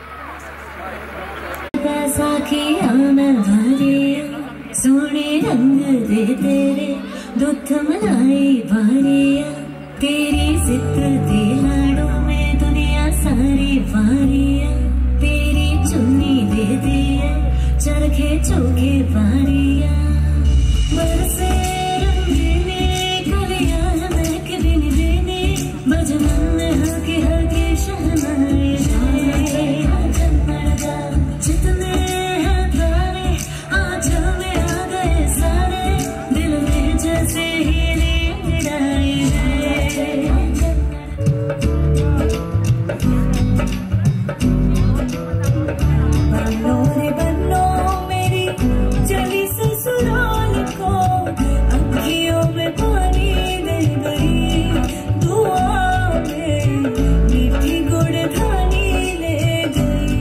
सोने रंग दे तेरे दुख मलाई बारिया तेरी जिद दे लाड़ों में दुनिया सारी वारिया तेरी चुन्नी दे दिया चरखे चौके बारिया बरसे रंगीने कलियां महक दिन दिने बजमन में हल्के हल्के शहनाई जितने हैं तारे आज में आ गए सारे दिल में जैसे हीरे मिलाए बनो रे बनो मेरी चली ससुराल को अखियों में पानी दे गई दुआ में मीठी गुड़ धानी ले गई।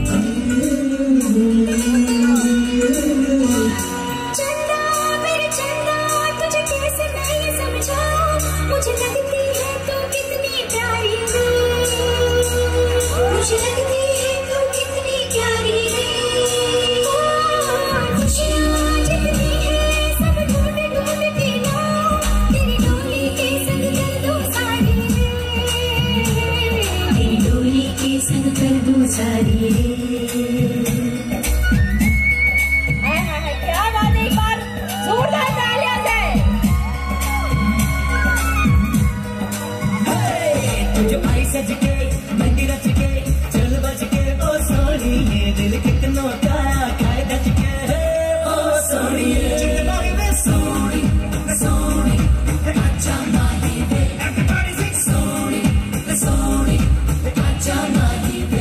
चंदा मेरे चंदा तुझे कैसे मैं ये समझाऊं मुझे लगती है तू कितनी प्यारी है मुझे लगती है तू कितनी प्यारी है। खुशियाँ जितनी है सब ढूंढ ढूंढ के लाऊं तेरी डोली के संग कर दूं सारी तेरी डोली के संग कर दूं सारी। क्या बात है, एक बार जोरदार तालियां जाए। तुझे आई सज के मेहंदी रच के चल बज के ओ सोनी ये दिल कितनों का खाए दज के ओ सोनी सोनी सोनी अच्छा माही वे everybody sing सोनी सोनी अच्छा माही वे।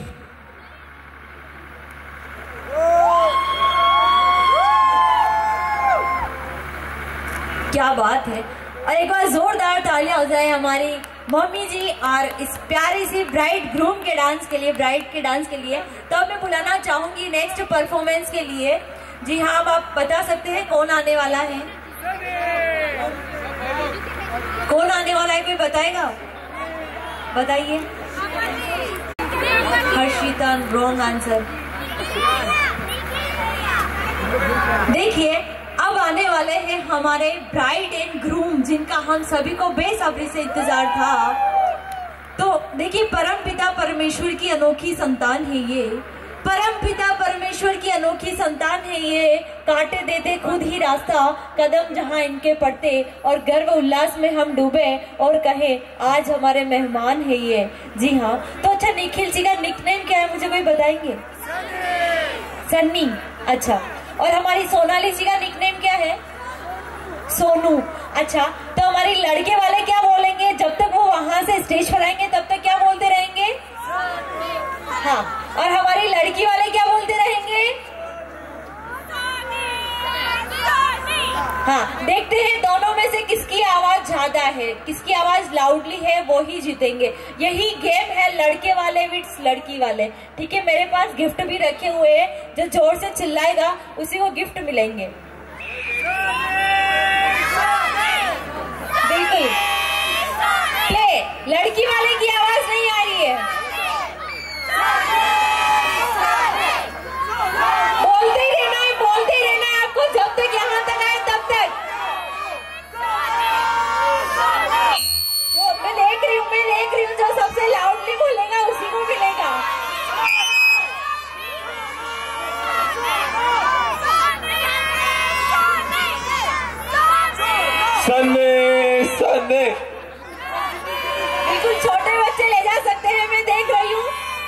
क्या बात है, और एक बार जोरदार तालियां हो जाए हमारी मम्मी जी और इस प्यारी सी ब्राइड ग्रूम के डांस के लिए, ब्राइड के डांस के लिए। तो अब मैं बुलाना चाहूंगी नेक्स्ट परफॉर्मेंस के लिए। जी हाँ, अब आप बता सकते हैं कौन आने वाला है? कौन आने वाला है, कोई बताएगा? बताइए। Harshita, wrong answer. देखिए अब आने वाले हैं हमारे ब्राइड एंड ग्रूम, जिनका हम सभी को बेसब्री से इंतजार था। तो देखिए, परमपिता परमेश्वर की अनोखी संतान है ये, परमपिता परमेश्वर की अनोखी संतान है ये। काटे देते खुद ही रास्ता, कदम जहां इनके पड़ते, और गर्व उल्लास में हम डूबे और कहे आज हमारे मेहमान है ये। जी हाँ, तो अच्छा, निखिल जी का निकनेम क्या है, मुझे कोई बताएंगे? सन्नी। अच्छा, और हमारी सोनाली जी का निकनेम क्या है? सोनू। अच्छा, तो हमारी लड़के वाले क्या बोलेंगे जब तक वो वहां से स्टेज पर आएंगे, तब तक क्या बोलते रहेंगे? हाँ, और हमारी लड़की वाले क्या बोलते रहेंगे? हाँ, देखते हैं दोनों में से किसकी आवाज ज्यादा है, किसकी आवाज लाउडली है, वो ही जीतेंगे। यही गेम है लड़के वाले विट्स लड़की वाले। ठीक है, मेरे पास गिफ्ट भी रखे हुए हैं, जो जोर से चिल्लाएगा उसी को गिफ्ट मिलेंगे। बिल्कुल, प्ले। लड़की वाले की आवाज नहीं आ रही है, बोलते ही रहना है, बोलते ही रहना है आपको, जब तक यहाँ तक आए तब तक। मैं देख रही हूँ, जो सबसे लाउडली बोलेगा उसी को मिलेगा। सन्ने सन्ने, बिल्कुल छोटे बच्चे ले जा सकते हैं, मैं देख रही हूँ।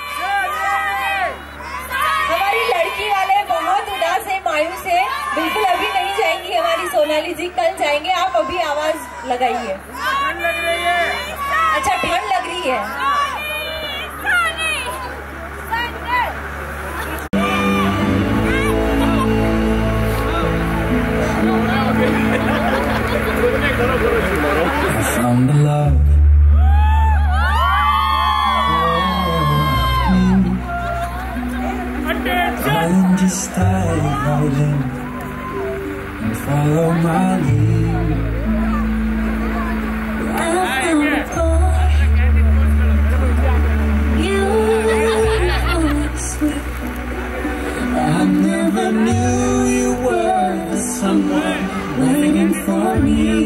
हमारी लड़की वाले बहुत उदास है, मायूस है, बिल्कुल अभी नहीं जाएंगी हमारी सोनाली जी, कल जाएंगे। आप अभी आवाज लगाइए। अच्छा, ठंड लग रही है। Found the love. And just stay right in and follow my lead. I found a thought. You always sweet. I never knew you were the someone waiting for me.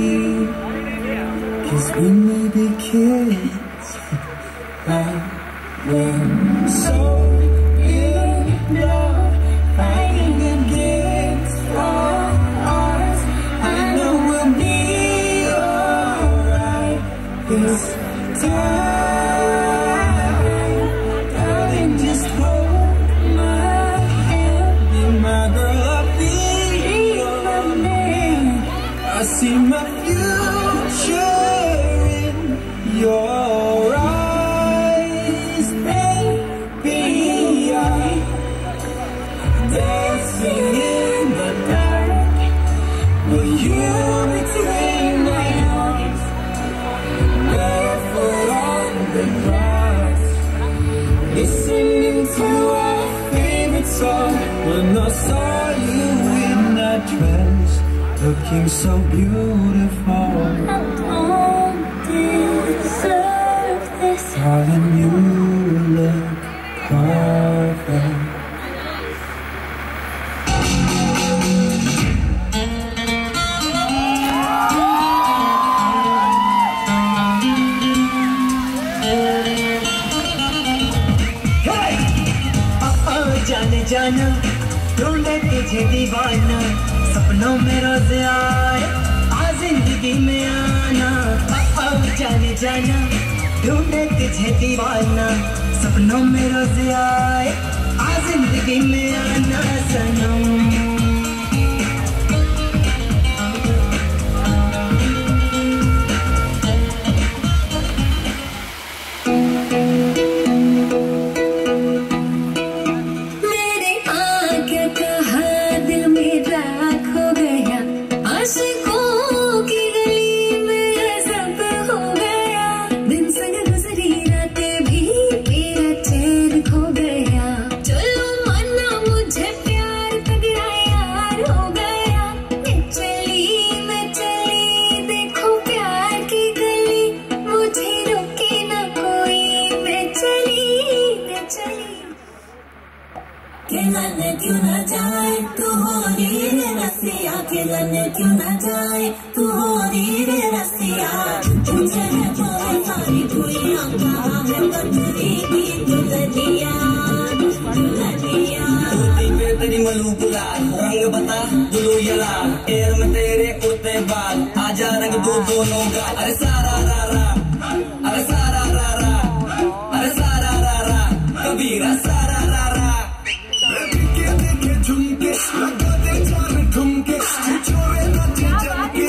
'Cause we may be kids back then. So you know, fighting against all odds, I know we'll be alright this time. Darling, just hold my hand, be my girl, I'll be your man. I see my future in your eyes, baby. I'm dancing in the dark with you between my arms, barefoot on the grass, listening to our favorite song. When I saw you in that dress, looking so beautiful, I don't deserve this. darling, you look perfect. जाने जाना ढूंढे तुझे दीवाना, सपनों में रोज आए आ जिंदगी में आना। जाने जाना ढूंढे तुझे दीवाना, सपनों में रोज आए आ जिंदगी में आना सनम। चलो माना मुझे प्यार तगड़ा क्यों न जाए तू हो रे रसिया चल जाए सारी दुनिया कहाँ है पत्थरी की दुल्हनिया तेरी मलूक लाल रंग बता ब्लू या लाल एयर में तेरे कुर्ते बाल आजा रंग दो दोनों गाल अरे सारा रा रा अरे सारा रा रा अरे सारा रा रा कबीरा सारा रा रा देखे देखे झुमके लगा दे चार ठुमके छोरे नाचे जमके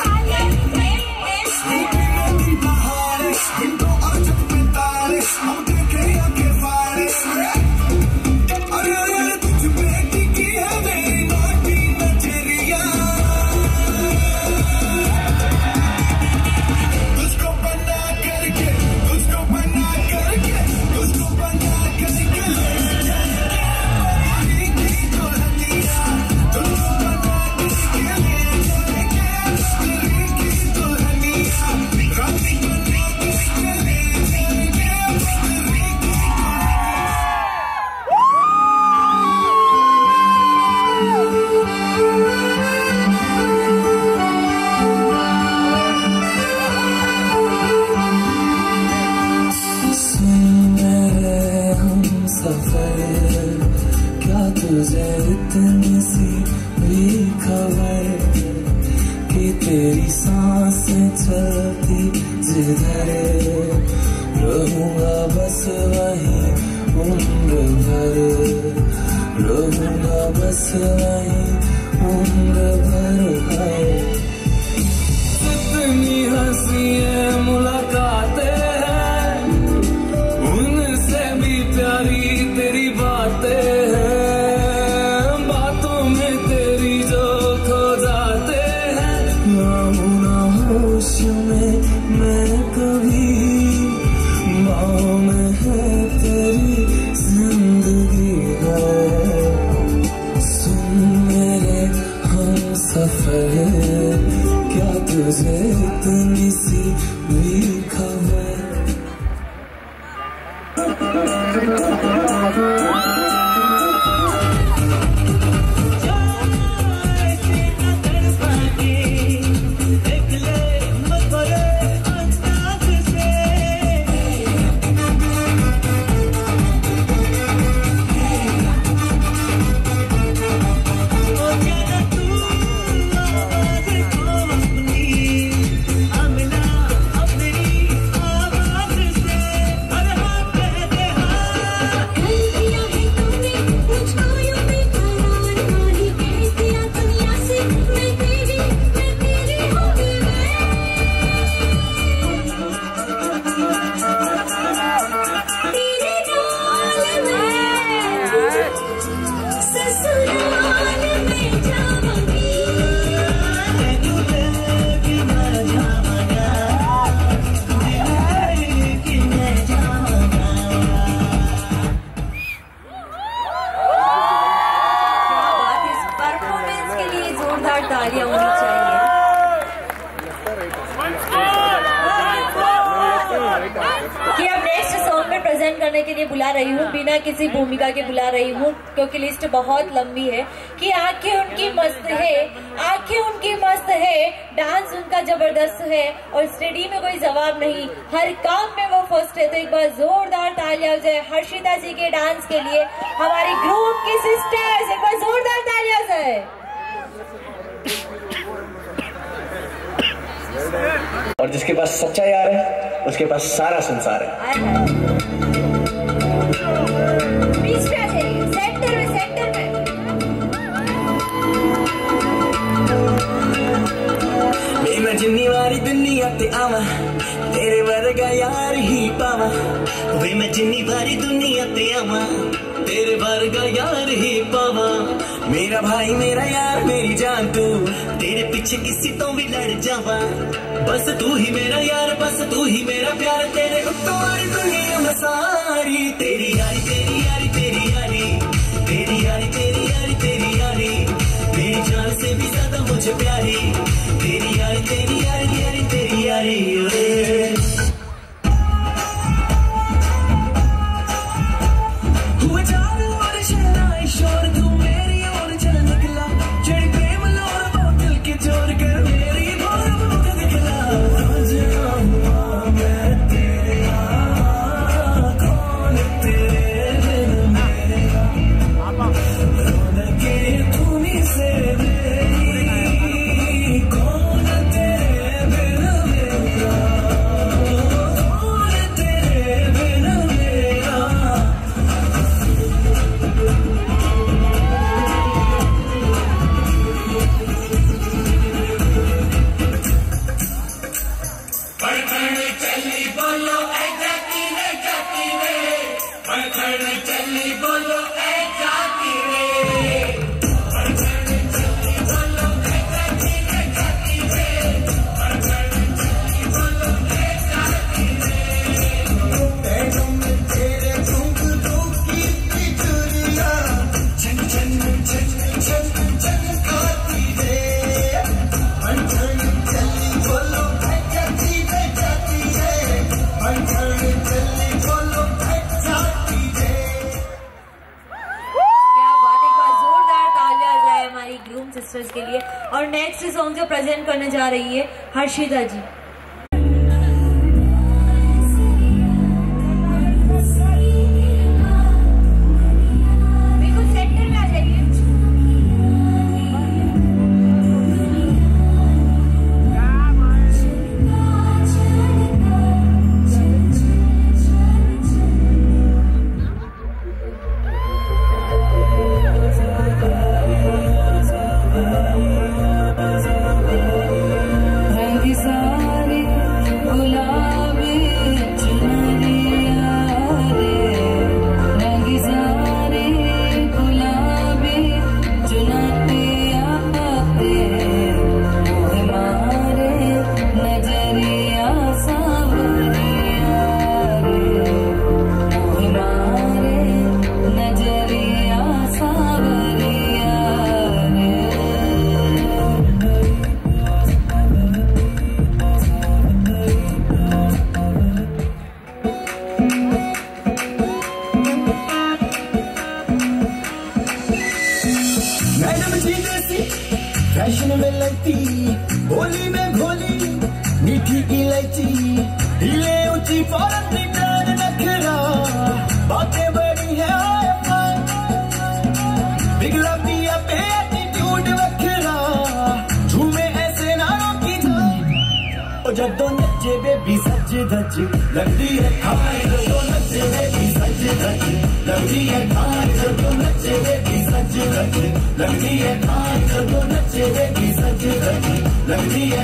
तुझे इतनी सी भी खबर कि तेरी सांसें चलती जिधर रहूंगा बस वहीं उम्र भर रहूंगा बस वहीं उम्र भर इतनी हंसी मुलाकातें हैं उनसे भी प्यारी तेरी बातें मैं कभी बाहों में है तेरी जिंदगी है सुन मेरे हम सफर क्या तुझे इतनी सी भी खबर तालियां होनी चाहिए। कि अब नेक्स्ट सॉन्ग में प्रेजेंट करने के लिए बुला रही हूँ, बिना किसी भूमिका के बुला रही हूँ क्योंकि लिस्ट बहुत लंबी है। कि आंखें उनकी मस्त है, आंखें उनकी मस्त है, डांस उनका जबरदस्त है और स्टडी में कोई जवाब नहीं, हर काम में वो फर्स्ट है। तो एक बार जोरदार तालियां हो जाए हर्षिता जी के डांस के लिए, हमारी ग्रुप की सिस्टर्स, एक बार जोरदार तालियां हो जाए। और जिसके पास सच्चा यार है उसके पास सारा संसार है। बीच में आ जाइए, सेंटर में, सेंटर में। मैं जिन्नी वारी दुनिया ते आवा तेरे वर्गा यार ही पावा, वे मैं जिन्नी वारी दुनिया ते आवा तेरे वर्गा यार ही पावा। मेरा भाई मेरा यार मेरी जान तू, तेरे पीछे किसी तो भी लड़ जावा, बस तू ही मेरा यार, बस तू ही मेरा प्यार, तेरे उत्तों दुनिया में सारी तेरी यारी तेरी यारी तेरी यारी तेरी यारी तेरी यारी तेरी यारी, मेरी जान से भी ज्यादा मुझे प्यारी तेरी यारी तेरी यारी यारी तेरी यारी। हुआ चार और शोर तू मेरी और चल निकला, जेड़ी प्रेम लोर बोतल के जो पड़खड़ चली बोलो ऐ जाती रे पड़खड़ चली बोलो ऐ जाती रे पड़खड़ चली बोलो ऐ जाती रे पड़खड़ चली बोलो ऐ जाती रे पैरों में तेरे झुंक झुंकी पिचुरिया छन छन छन छन छन खाती रे पड़खड़ चली बोलो ऐ जाती रे पड़खड़ चली बोलो ऐ जाती रे। क्या बात, एक बार जोरदार तालियां जाए हमारी ग्रूम सिस्टर्स के लिए। और नेक्स्ट सॉन्ग जो प्रेजेंट करने जा रही है हर्षिता जी। फैशन में लगती बोली में घोली मीठी इलायची ढीले ऊंची फौरन रिटर्न नखरा बातें बड़ी है बिगड़ा पिया पे एटीट्यूड वखरा झूमे ऐसे नारों की जब नचे बेबी सच धज लगती है खाए जब नचे बेबी सच धज लगती है खाए जब नचे बेबी सच धज लगती है खाए जब नचे बेबी सच धज लगती है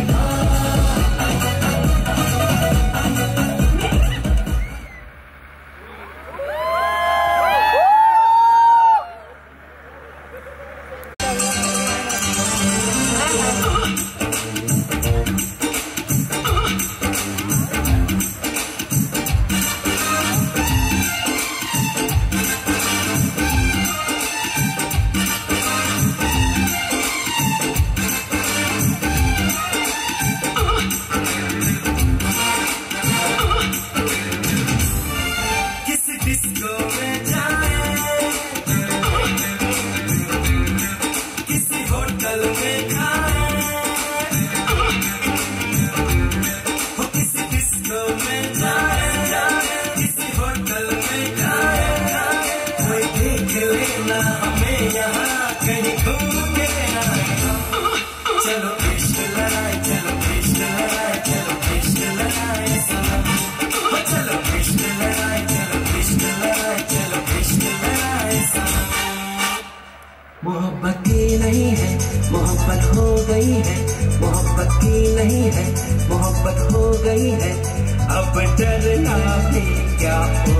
मोहब्बत की नहीं है मोहब्बत हो गई है मोहब्बत की नहीं है मोहब्बत हो गई है अब डरना भी क्या हो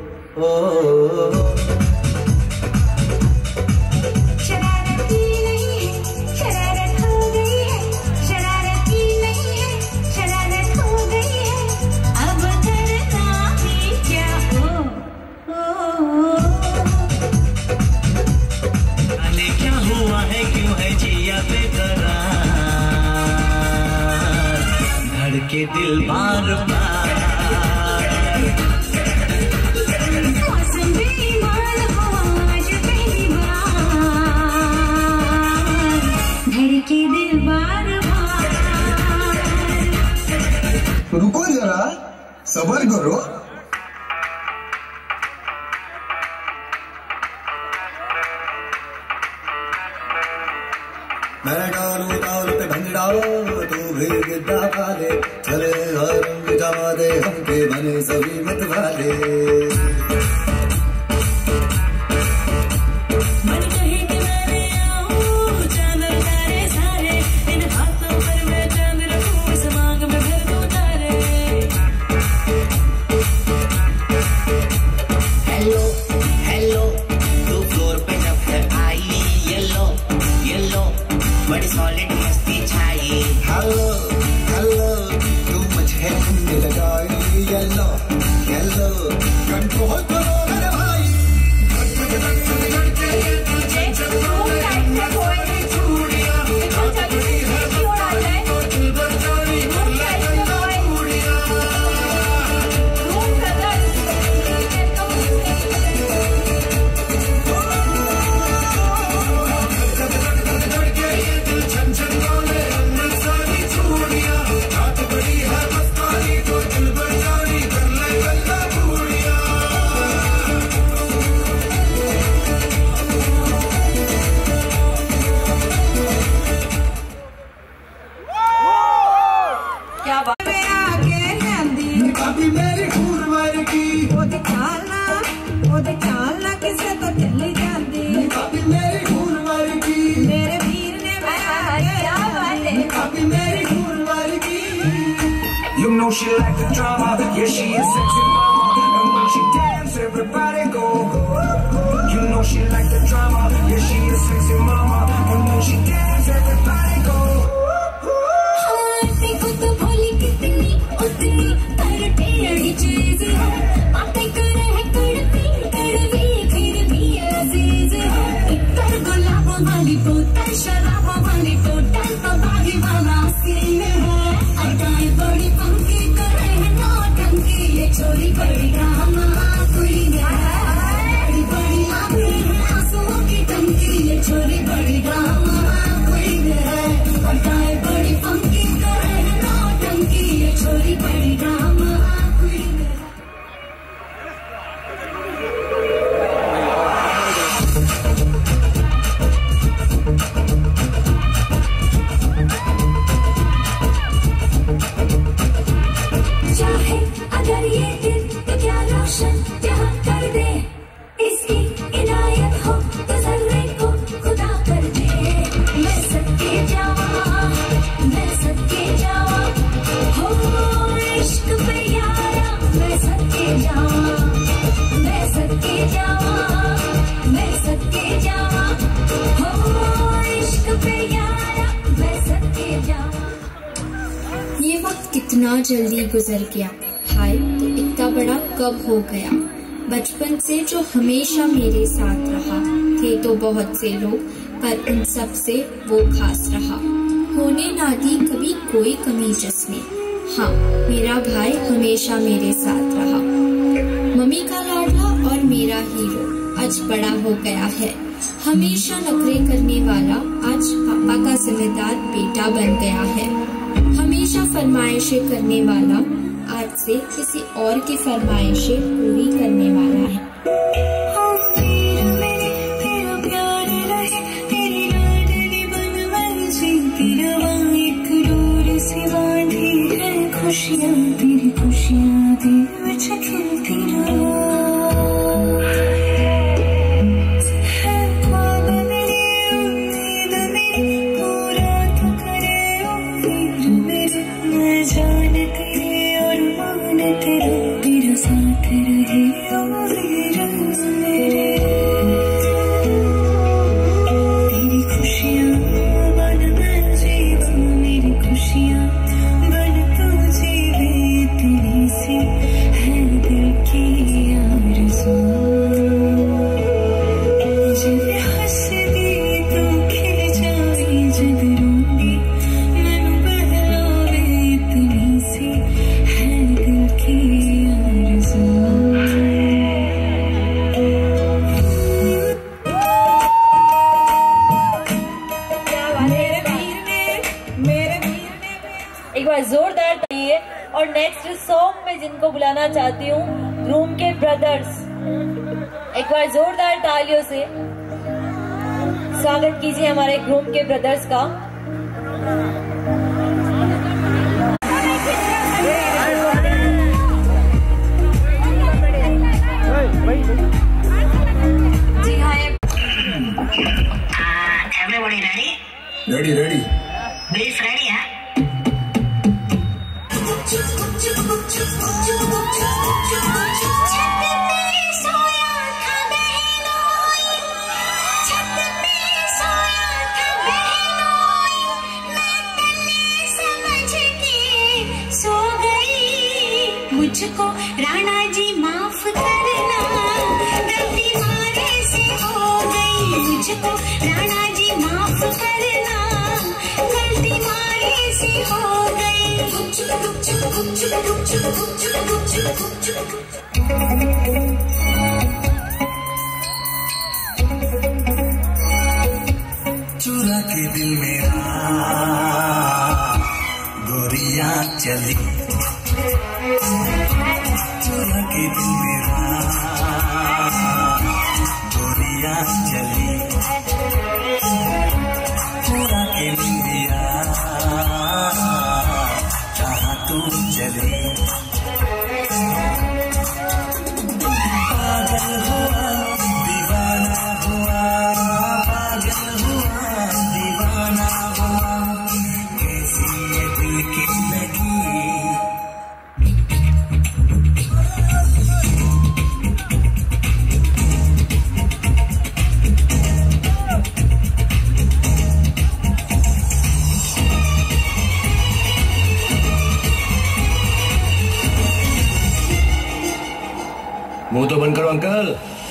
शरारत की नहीं है शरारत हो गई है शरारत की नहीं है शरारत हो गई है अब डरना भी क्या हो क्या हुआ है क्यों है जिया बेकरार धड़के दिल बार बार मौसम बेईमान हो आज पहली बार धड़के दिल बार बार रुको जरा सबर करो मैं डालू ताल पे भंग डालो तू भी गिद्दा पाले चले और रंग जमा दे हमके बने सभी मत वाले मन कहे कि मैं आऊं चांद तारे सारे इन हाथों पर मैं चांद रखूं इस मांग में भर दूं तारे लगाई येलो येलो कंट्रोल करो मेरे भाई You know she like the drama, yeah she is sexy mama. And when she dance, everybody go. You know she like the drama, yeah she is sexy mama. And when she dance, everybody go. देखो तो भोली कितनी उतनी पर टेढ़ी चीज है, बातें करे है कड़वी कड़वी फिर भी अजीज है। इतर गुलाबों वाली बोतल शराबों वाली बोतल तो बागी वाला सीन है। अदाएं बड़ी पंकी करे है नौटंकी, ये छोरी बड़ी ड्रामा क्वीन है। बड़ी बड़ी आंखें हैं आंसुओं की टंकी, ये छोरी बड़ी ड्रामा क्वीन है। अदाएं बड़ी पंकी करे है नौटंकी, ये छोरी बड़ी ड्रामा क्वीन है। चाहे अगर ये दिन तो क्या रोशन जहाँ कर दे, इसकी इनायत हो तो जर्रे को खुदा कर दे। मैं सदके जावा हो इश्क पे यारा, मैं सदके जावा हो इश्क पे यारा, मैं सदके जावा। ये वक्त कितना जल्दी गुजर गया, हाय तो इतना बड़ा कब हो गया। बचपन से जो हमेशा मेरे साथ रहा, थे तो बहुत से लोग पर उन सब से वो खास रहा। होने ना दी कभी कोई कमी जिसमें, हाँ मेरा भाई हमेशा मेरे साथ रहा। मम्मी का लाडला और मेरा हीरो आज बड़ा हो गया है, हमेशा नखरे करने वाला आज पापा का जिम्मेदार बेटा बन गया है। हमेशा फरमाइशें करने वाला आज से किसी और की फरमाइशें पूरी करने वाला है। खुशियाँ तेरी खुशियाँ दिल में खिलती रहो, है ख्वाब मेरी उम्मीद मेरी पूरा तो करे ओ वीर मेरे। मैं जान तेरी और मान तेरा, तेरा साथ रहे ओ वीर मेरे। तेरी खुशियाँ बन मैं जीवा, मेरी खुशियाँ बन तू जीवे, इतनी सी है दिल की आरज़ू। जब हंसदी तू खिल जावी, जब रोंदी मैनू बहलावे, इतनी सी है दिल की आरज़ू। एक बार जोरदार तालियां। और नेक्स्ट सॉन्ग में जिनको बुलाना चाहती हूँ, ग्रूम के ब्रदर्स, एक बार जोरदार तालियों से स्वागत कीजिए हमारे ग्रूम के ब्रदर्स का। जी हाँ, everybody ready? Ready Please ready, huh? सो गई मुझको राणा जी माफ करना, गलती मारे से हो गई। मुझको राणा जी माफ करना, गलती मारे से हो गई। चुरा के दिल मेरा गोरिया चली, चुरा के दिल मेरा गोरिया चली, चुरा के निंदिया चाहा तू चली। पागल हुआ दीवाना हुआ, पागल हुआ दीवाना हुआ, कैसी ये दिल की लगी। मुंह तो बंद करो अंकल।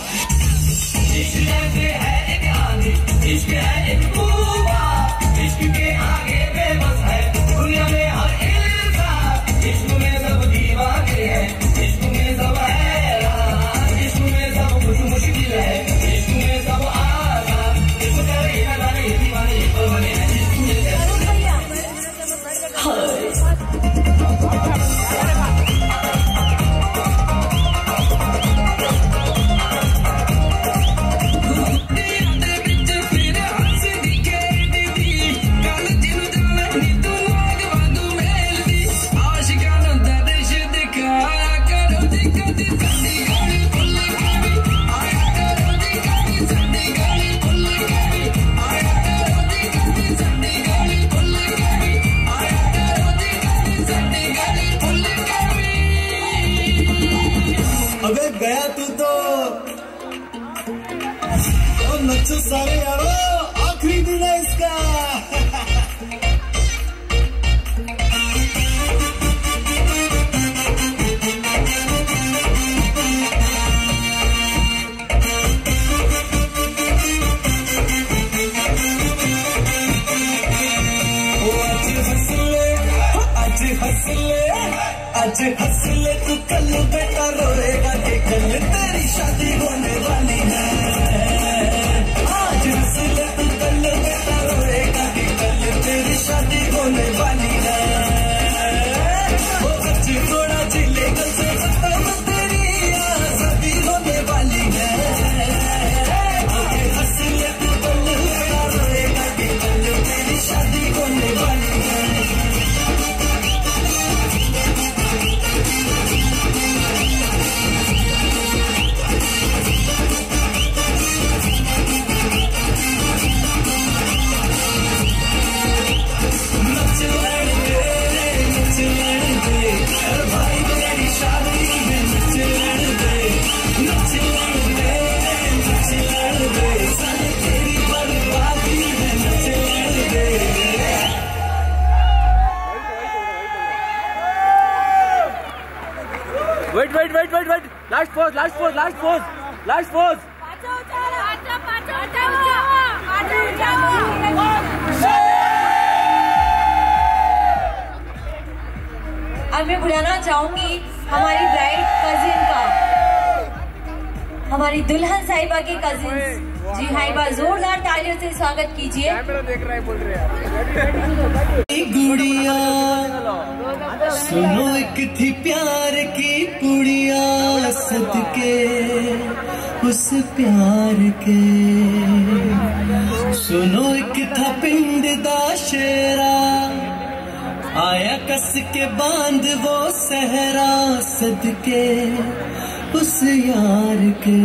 इश्क है एक खूबा, इश्क के आगे बेबस है दुनिया में हर इंसान। इश्क में सब दीवाने हैं, इश्क में सब हैरान, इश्क में सब कुछ मुश्किल है, इश्क में सब आसान। इश्क करे ना जाने ये दीवाने ये पर बने हैं, इश्क में अबे गया तू तो नच्चो सारे यारो, आखिरी दिन है इसका। आज हंस ले तू, कल बेटा रोएगा कि कल तेरी शादी होने वाली है। आज हंस ले तू, कल बेटा रोएगा कि कल तेरी शादी होने वाली है। वो बच्ची थोड़ा चिल्ले कल से खत्म तेरी शादी होने वाली है। आज हंस ले तू, कल बेटा रोएगा कि कल तेरी शादी होने वाली है। Wait. Last pause. अब मैं बुलाना चाहूंगी हमारी ब्राइड कजिन का, हमारी दुल्हन साहिबा के कजिन। जी हाँ, एक बार जोरदार तालियों से स्वागत कीजिए। गुड़िया सुनो, एक थी प्यार की गुड़िया, सदके उस प्यार के। सुनो, एक था पिंड दा शेरा, आया कस के बांध वो सहरा, सदके उस यार के।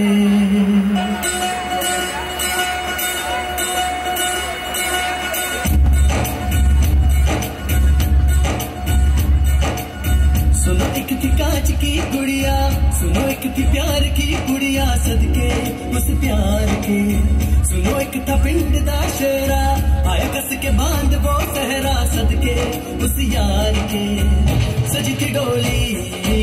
सुनो, एक थी कांच की गुड़िया, सुनो एक थी प्यार की गुड़िया, सदके उस प्यार के। सुनो, एक था पिंड दा शेरा, आया कस के बांध वो सहरा, सदके उस यार के। सजी थी डोली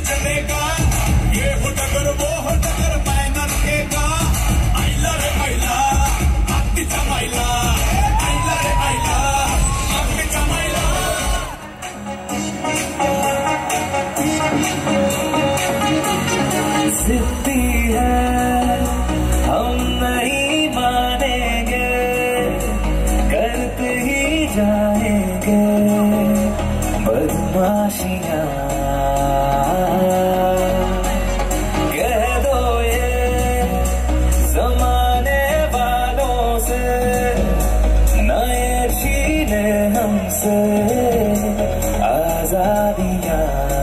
चलेगा, ये हो टगर वो हो टगर मैं न रुकेगा। आइला रे आइला आपकी चमाइला, आइला रे आइला आपकी चमाइला। जिद्दी है हम नहीं मानेंगे, करते ही जाएंगे बदमाशियां। कह दो ये जमाने वालों से, न ये छीने हमसे आजादियां।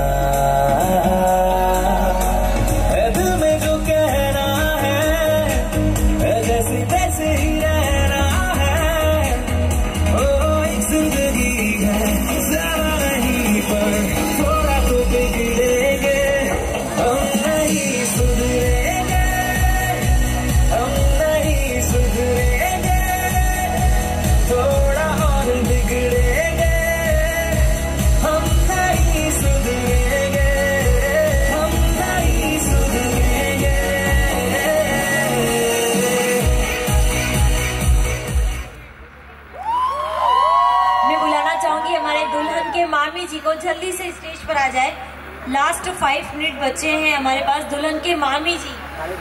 वैसे ही रहना है, ओ एक जिंदगी है, ज़रा नहीं पर थोड़ा तो बिगड़ेंगे, हम नहीं सुधरेंगे, हम नहीं सुधरेंगे, थोड़ा और बिगड़ेंगे, हम नहीं सुधरेंगे, हम नहीं सुधरेंगे। चाहूंगी हमारे दुल्हन के मामी जी को जल्दी से स्टेज पर आ जाए। लास्ट 5 मिनट बचे हैं हमारे पास। दुल्हन के मामी जी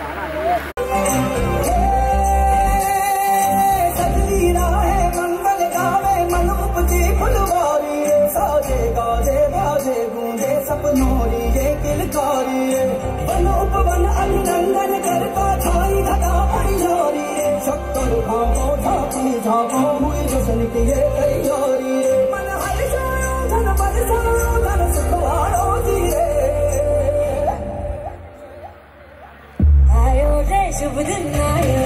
मंगल गावे मन उपजी फुलवारी, साजे गाजे बाजे गूंजे सपनोरी ये किलकारी। वन उपवन अभिनंदन करता छाई घटा पड़ी जारी, शक्कर भागो झांकी झांको हुई जश्न की ये तैयारी। मन हर जाओ धन बरसाओ धन सुखवाड़ो जीरे, आयो रे शुभ दिन आयो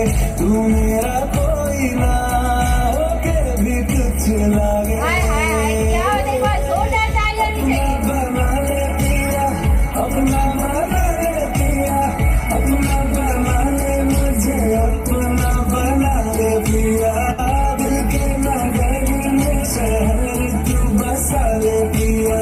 तू मेरा कोई ना होके भी कुछ लागे बना ले पिया अपना बना ले पिया अपना बना ले मुझे अपना बना ले पिया दिल के नगर में शहर तू बसा ले पिया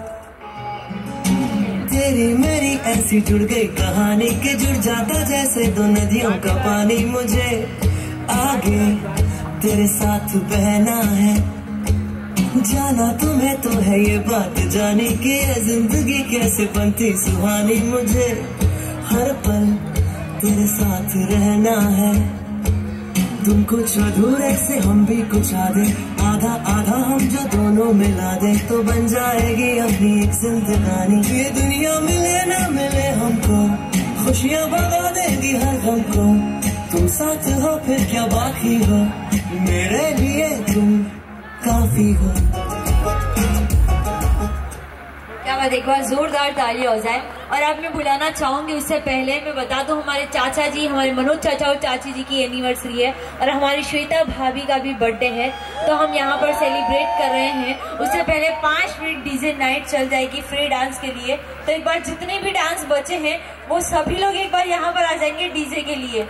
तेरी मेरी ऐसी जुड़ गई कहानी के जुड़ जाता जैसे दो नदियों का पानी मुझे आगे तेरे साथ बहना है जाना तुम्हें तो है ये बात जाने की ये जिंदगी कैसे बनती सुहानी मुझे हर पल तेरे साथ रहना है तुम कुछ अधूरे से हम भी कुछ आधे आधा आधा हम जो दोनों मिला दे तो बन जाएगी अपनी एक जिंदगानी ये दुनिया मिले ना मिले हमको खुशियाँ भगा देगी हर गम को तुम साथ हो फिर क्या बाकी हो मेरे लिए तुम काफी हो क्या बात, एक बार जोरदार ताली हो जाए। और अब मैं बुलाना चाहूंगी उससे पहले मैं बता दूं हमारे चाचा जी, हमारे मनोज चाचा और चाची जी की एनिवर्सरी है और हमारी श्वेता भाभी का भी बर्थडे है, तो हम यहाँ पर सेलिब्रेट कर रहे हैं। उससे पहले 5 मिनट डीजे नाइट चल जाएगी फ्री डांस के लिए, तो एक बार जितने भी डांस बचे हैं वो सभी लोग एक बार यहाँ पर आ जाएंगे डीजे के लिए।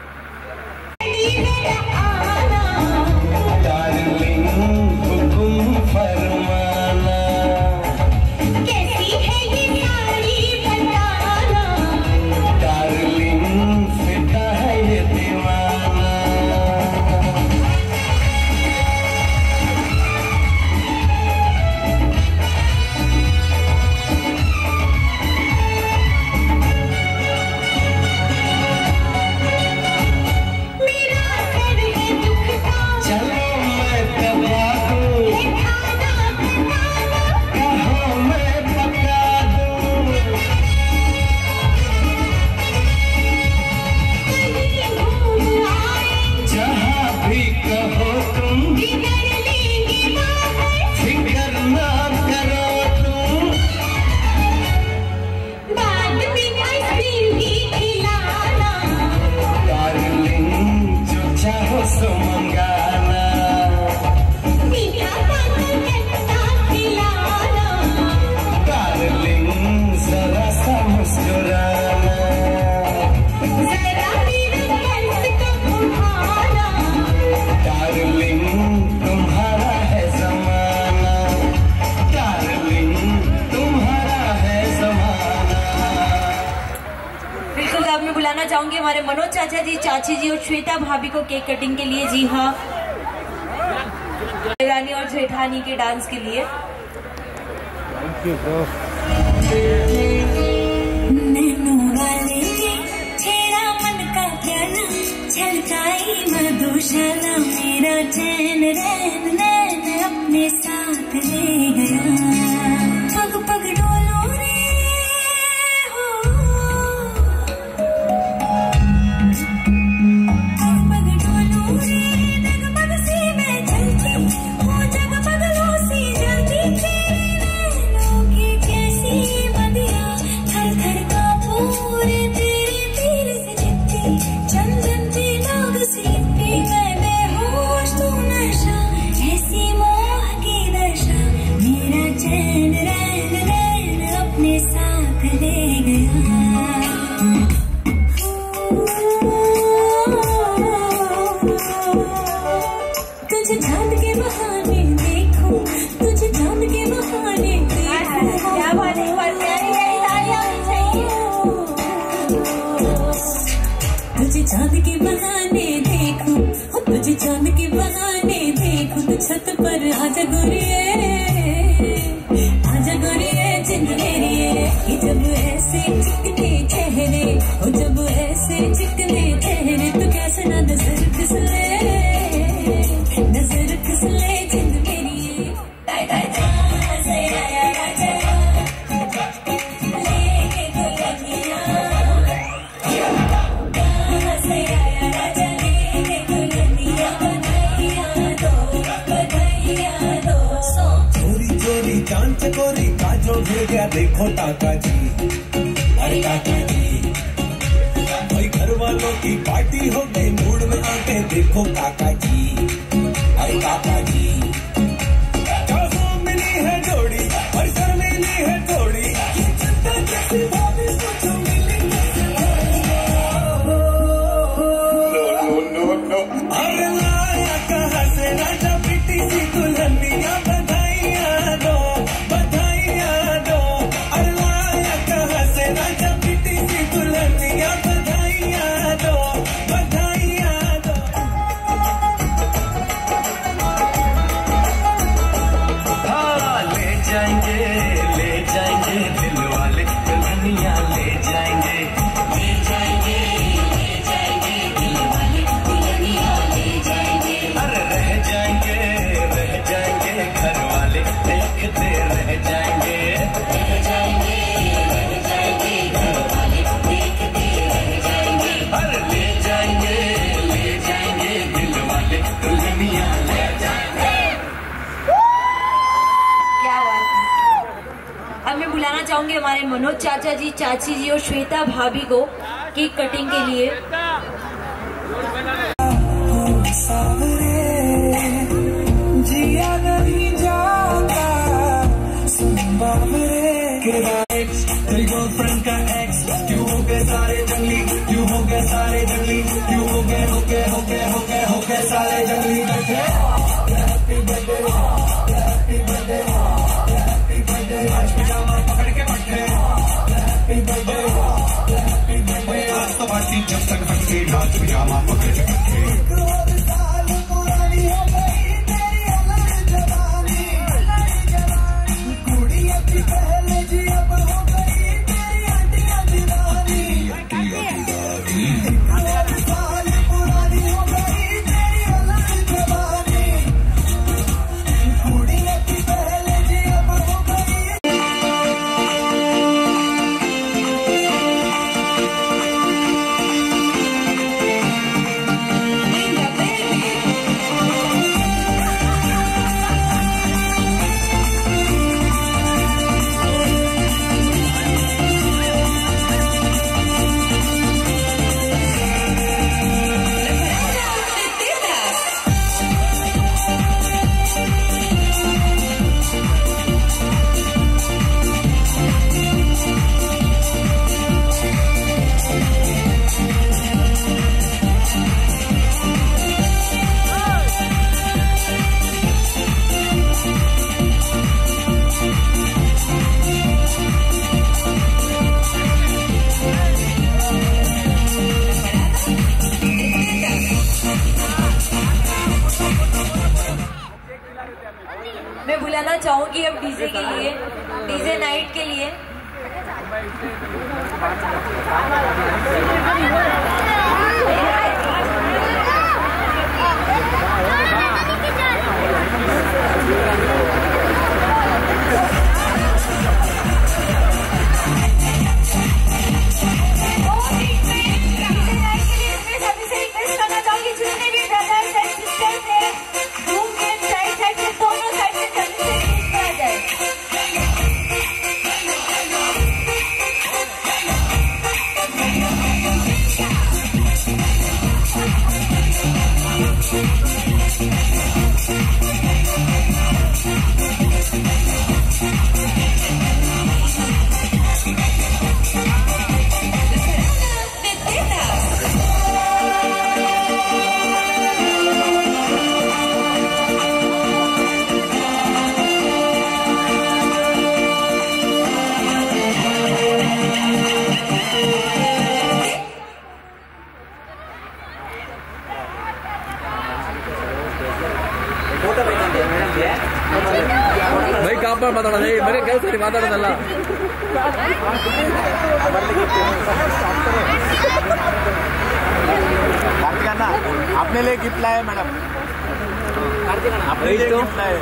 बुलाना चाहूंगी हमारे मनोज चाचा जी, चाची जी और श्वेता भाभी को केक कटिंग के लिए। जी हाँ, रानी और जेठानी के डांस के लिए। छलकाई मधुशाला मेरा चैन रैन नैन अपने साथ ले गया पग पग डोलो रे हो पग पग डोलो रे जगमग सी मैं चलती वो जगमगलों सी जलती तेरे नैनों की कैसी बदिया थर थर का पूरे तेरे दिल से चिपती चंदन चैन रैन रैन अपने साथ ले गया तुझे चांद के बहाने देखूं तुझे चांद के बहाने क्या बात है तुझे चांद के बहाने देखूं तुझे चांद के बहाने देखूं तो छत पर आजा गोरिये आजा गोरिये जिंद मेरी है जब ऐसे चिकने चेहरे हो जब ऐसे चिकने चेहरे तो कैसे ना नजर फिसले जिंद मेरी है चांद चकोरी काजो गिर गया देखो काका जी अरे काका जी भाई घर वालों की पार्टी हो गई ये देखो काका जी, अरे काका जी मिली है जोड़ी और सर मिली है थोड़ी, ये चिंता कैसी भाभी सोचो मिली अरे लाया कहाँ से राजा पिटी सी दुल्हनिया, बधाइयाँ दो बधाइयाँ दो। अरे लाया कहाँ से राजा पिटी सी दुल्हनिया, बधाइयाँ दो बधाइयाँ दो। हाँ ले जाएंगे दिल वाले दुल्हनिया ले जाएंगे, ले जाएंगे दिल वाले दुल्हनिया ले जाएंगे। अरे रह जाएंगे घर वाले देखते रह जाएंगे, रह जाएंगे घर वाले देखते रह जाएंगे। अरे ले जाएंगे दिल वाले दुल्हनिया ले जाएंगे। क्या बात है। अब मैं बुलाना चाहूंगी हमारे मनोज चाचा जी, चाची जी और श्वेता भाभी को केक कटिंग के लिए। जिया नहीं जाता सुन बाबरे के एक्स, तेरी गर्लफ्रेंड का एक्स, क्यों हो गए सारे जंगली, क्यों हो गए सारे जंगली, क्यों हो गए सारे जंगली बैठे। Happy birthday happy birthday happy birthday, आज पिजामा पकड़ के बैठे। हैप्पी बर्थडे हैप्पी बर्थडे, आज तो पार्टी जब तक हटके रात पिजामा पकड़ के बैठे। मैं बुलाना चाहूंगी अब डीजे के लिए, डीजे नाइट के लिए। भाई कहाँ पर माता मेरे क्या सर माता आपने ले गिफ्ट लाया मैडम, आपने ले गिफ्ट लाया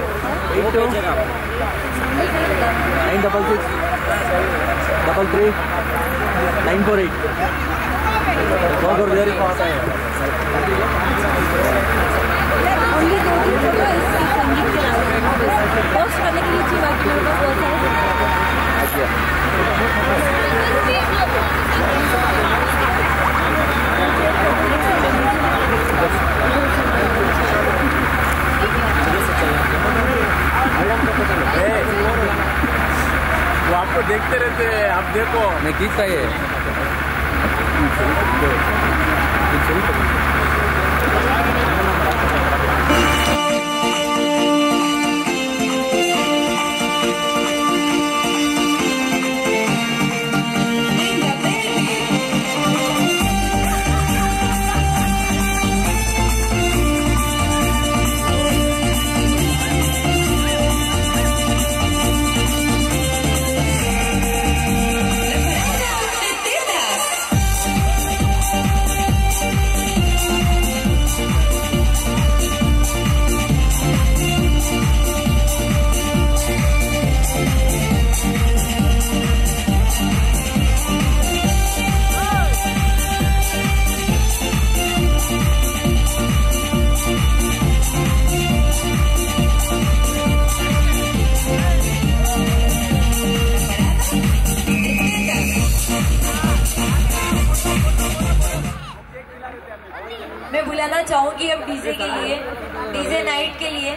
966 948 बहुत और देरी पास है। पोस्ट करने के लिए चाहिए, बाकी मेरे पास बहुत सारे मैं खींचता ये मैं बुलाना चाहूंगी अब डीजे के लिए, डीजे नाइट के लिए।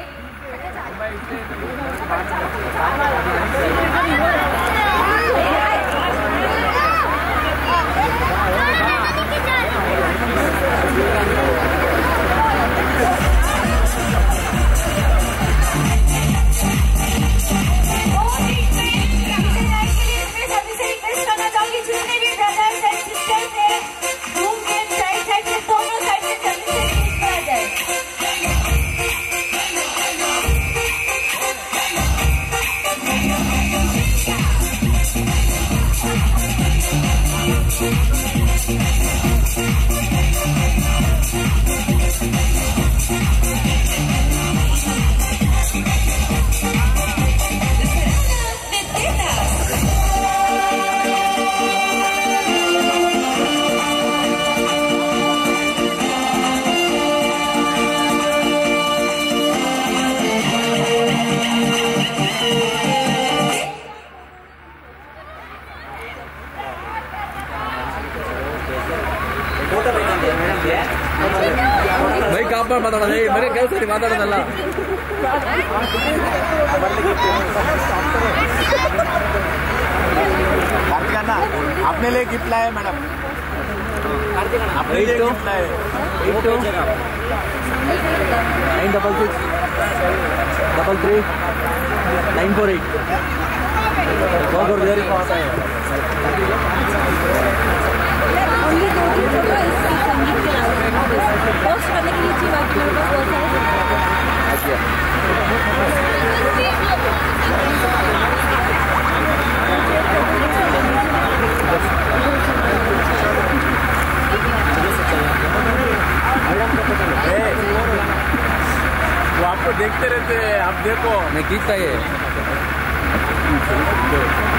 भाई कहाँ पर माता मेरे क्या सर माता कार्तिकाना आपने लिए गिफ्ट लाए मैडम, आपने लिए गिफ्ट लाए 96633 948 आता है। पोस्ट करने के लिए अच्छी बात है, मेरे पास बहुत वो आपको देखते रहते हैं, आप देखो मैं खींचता ये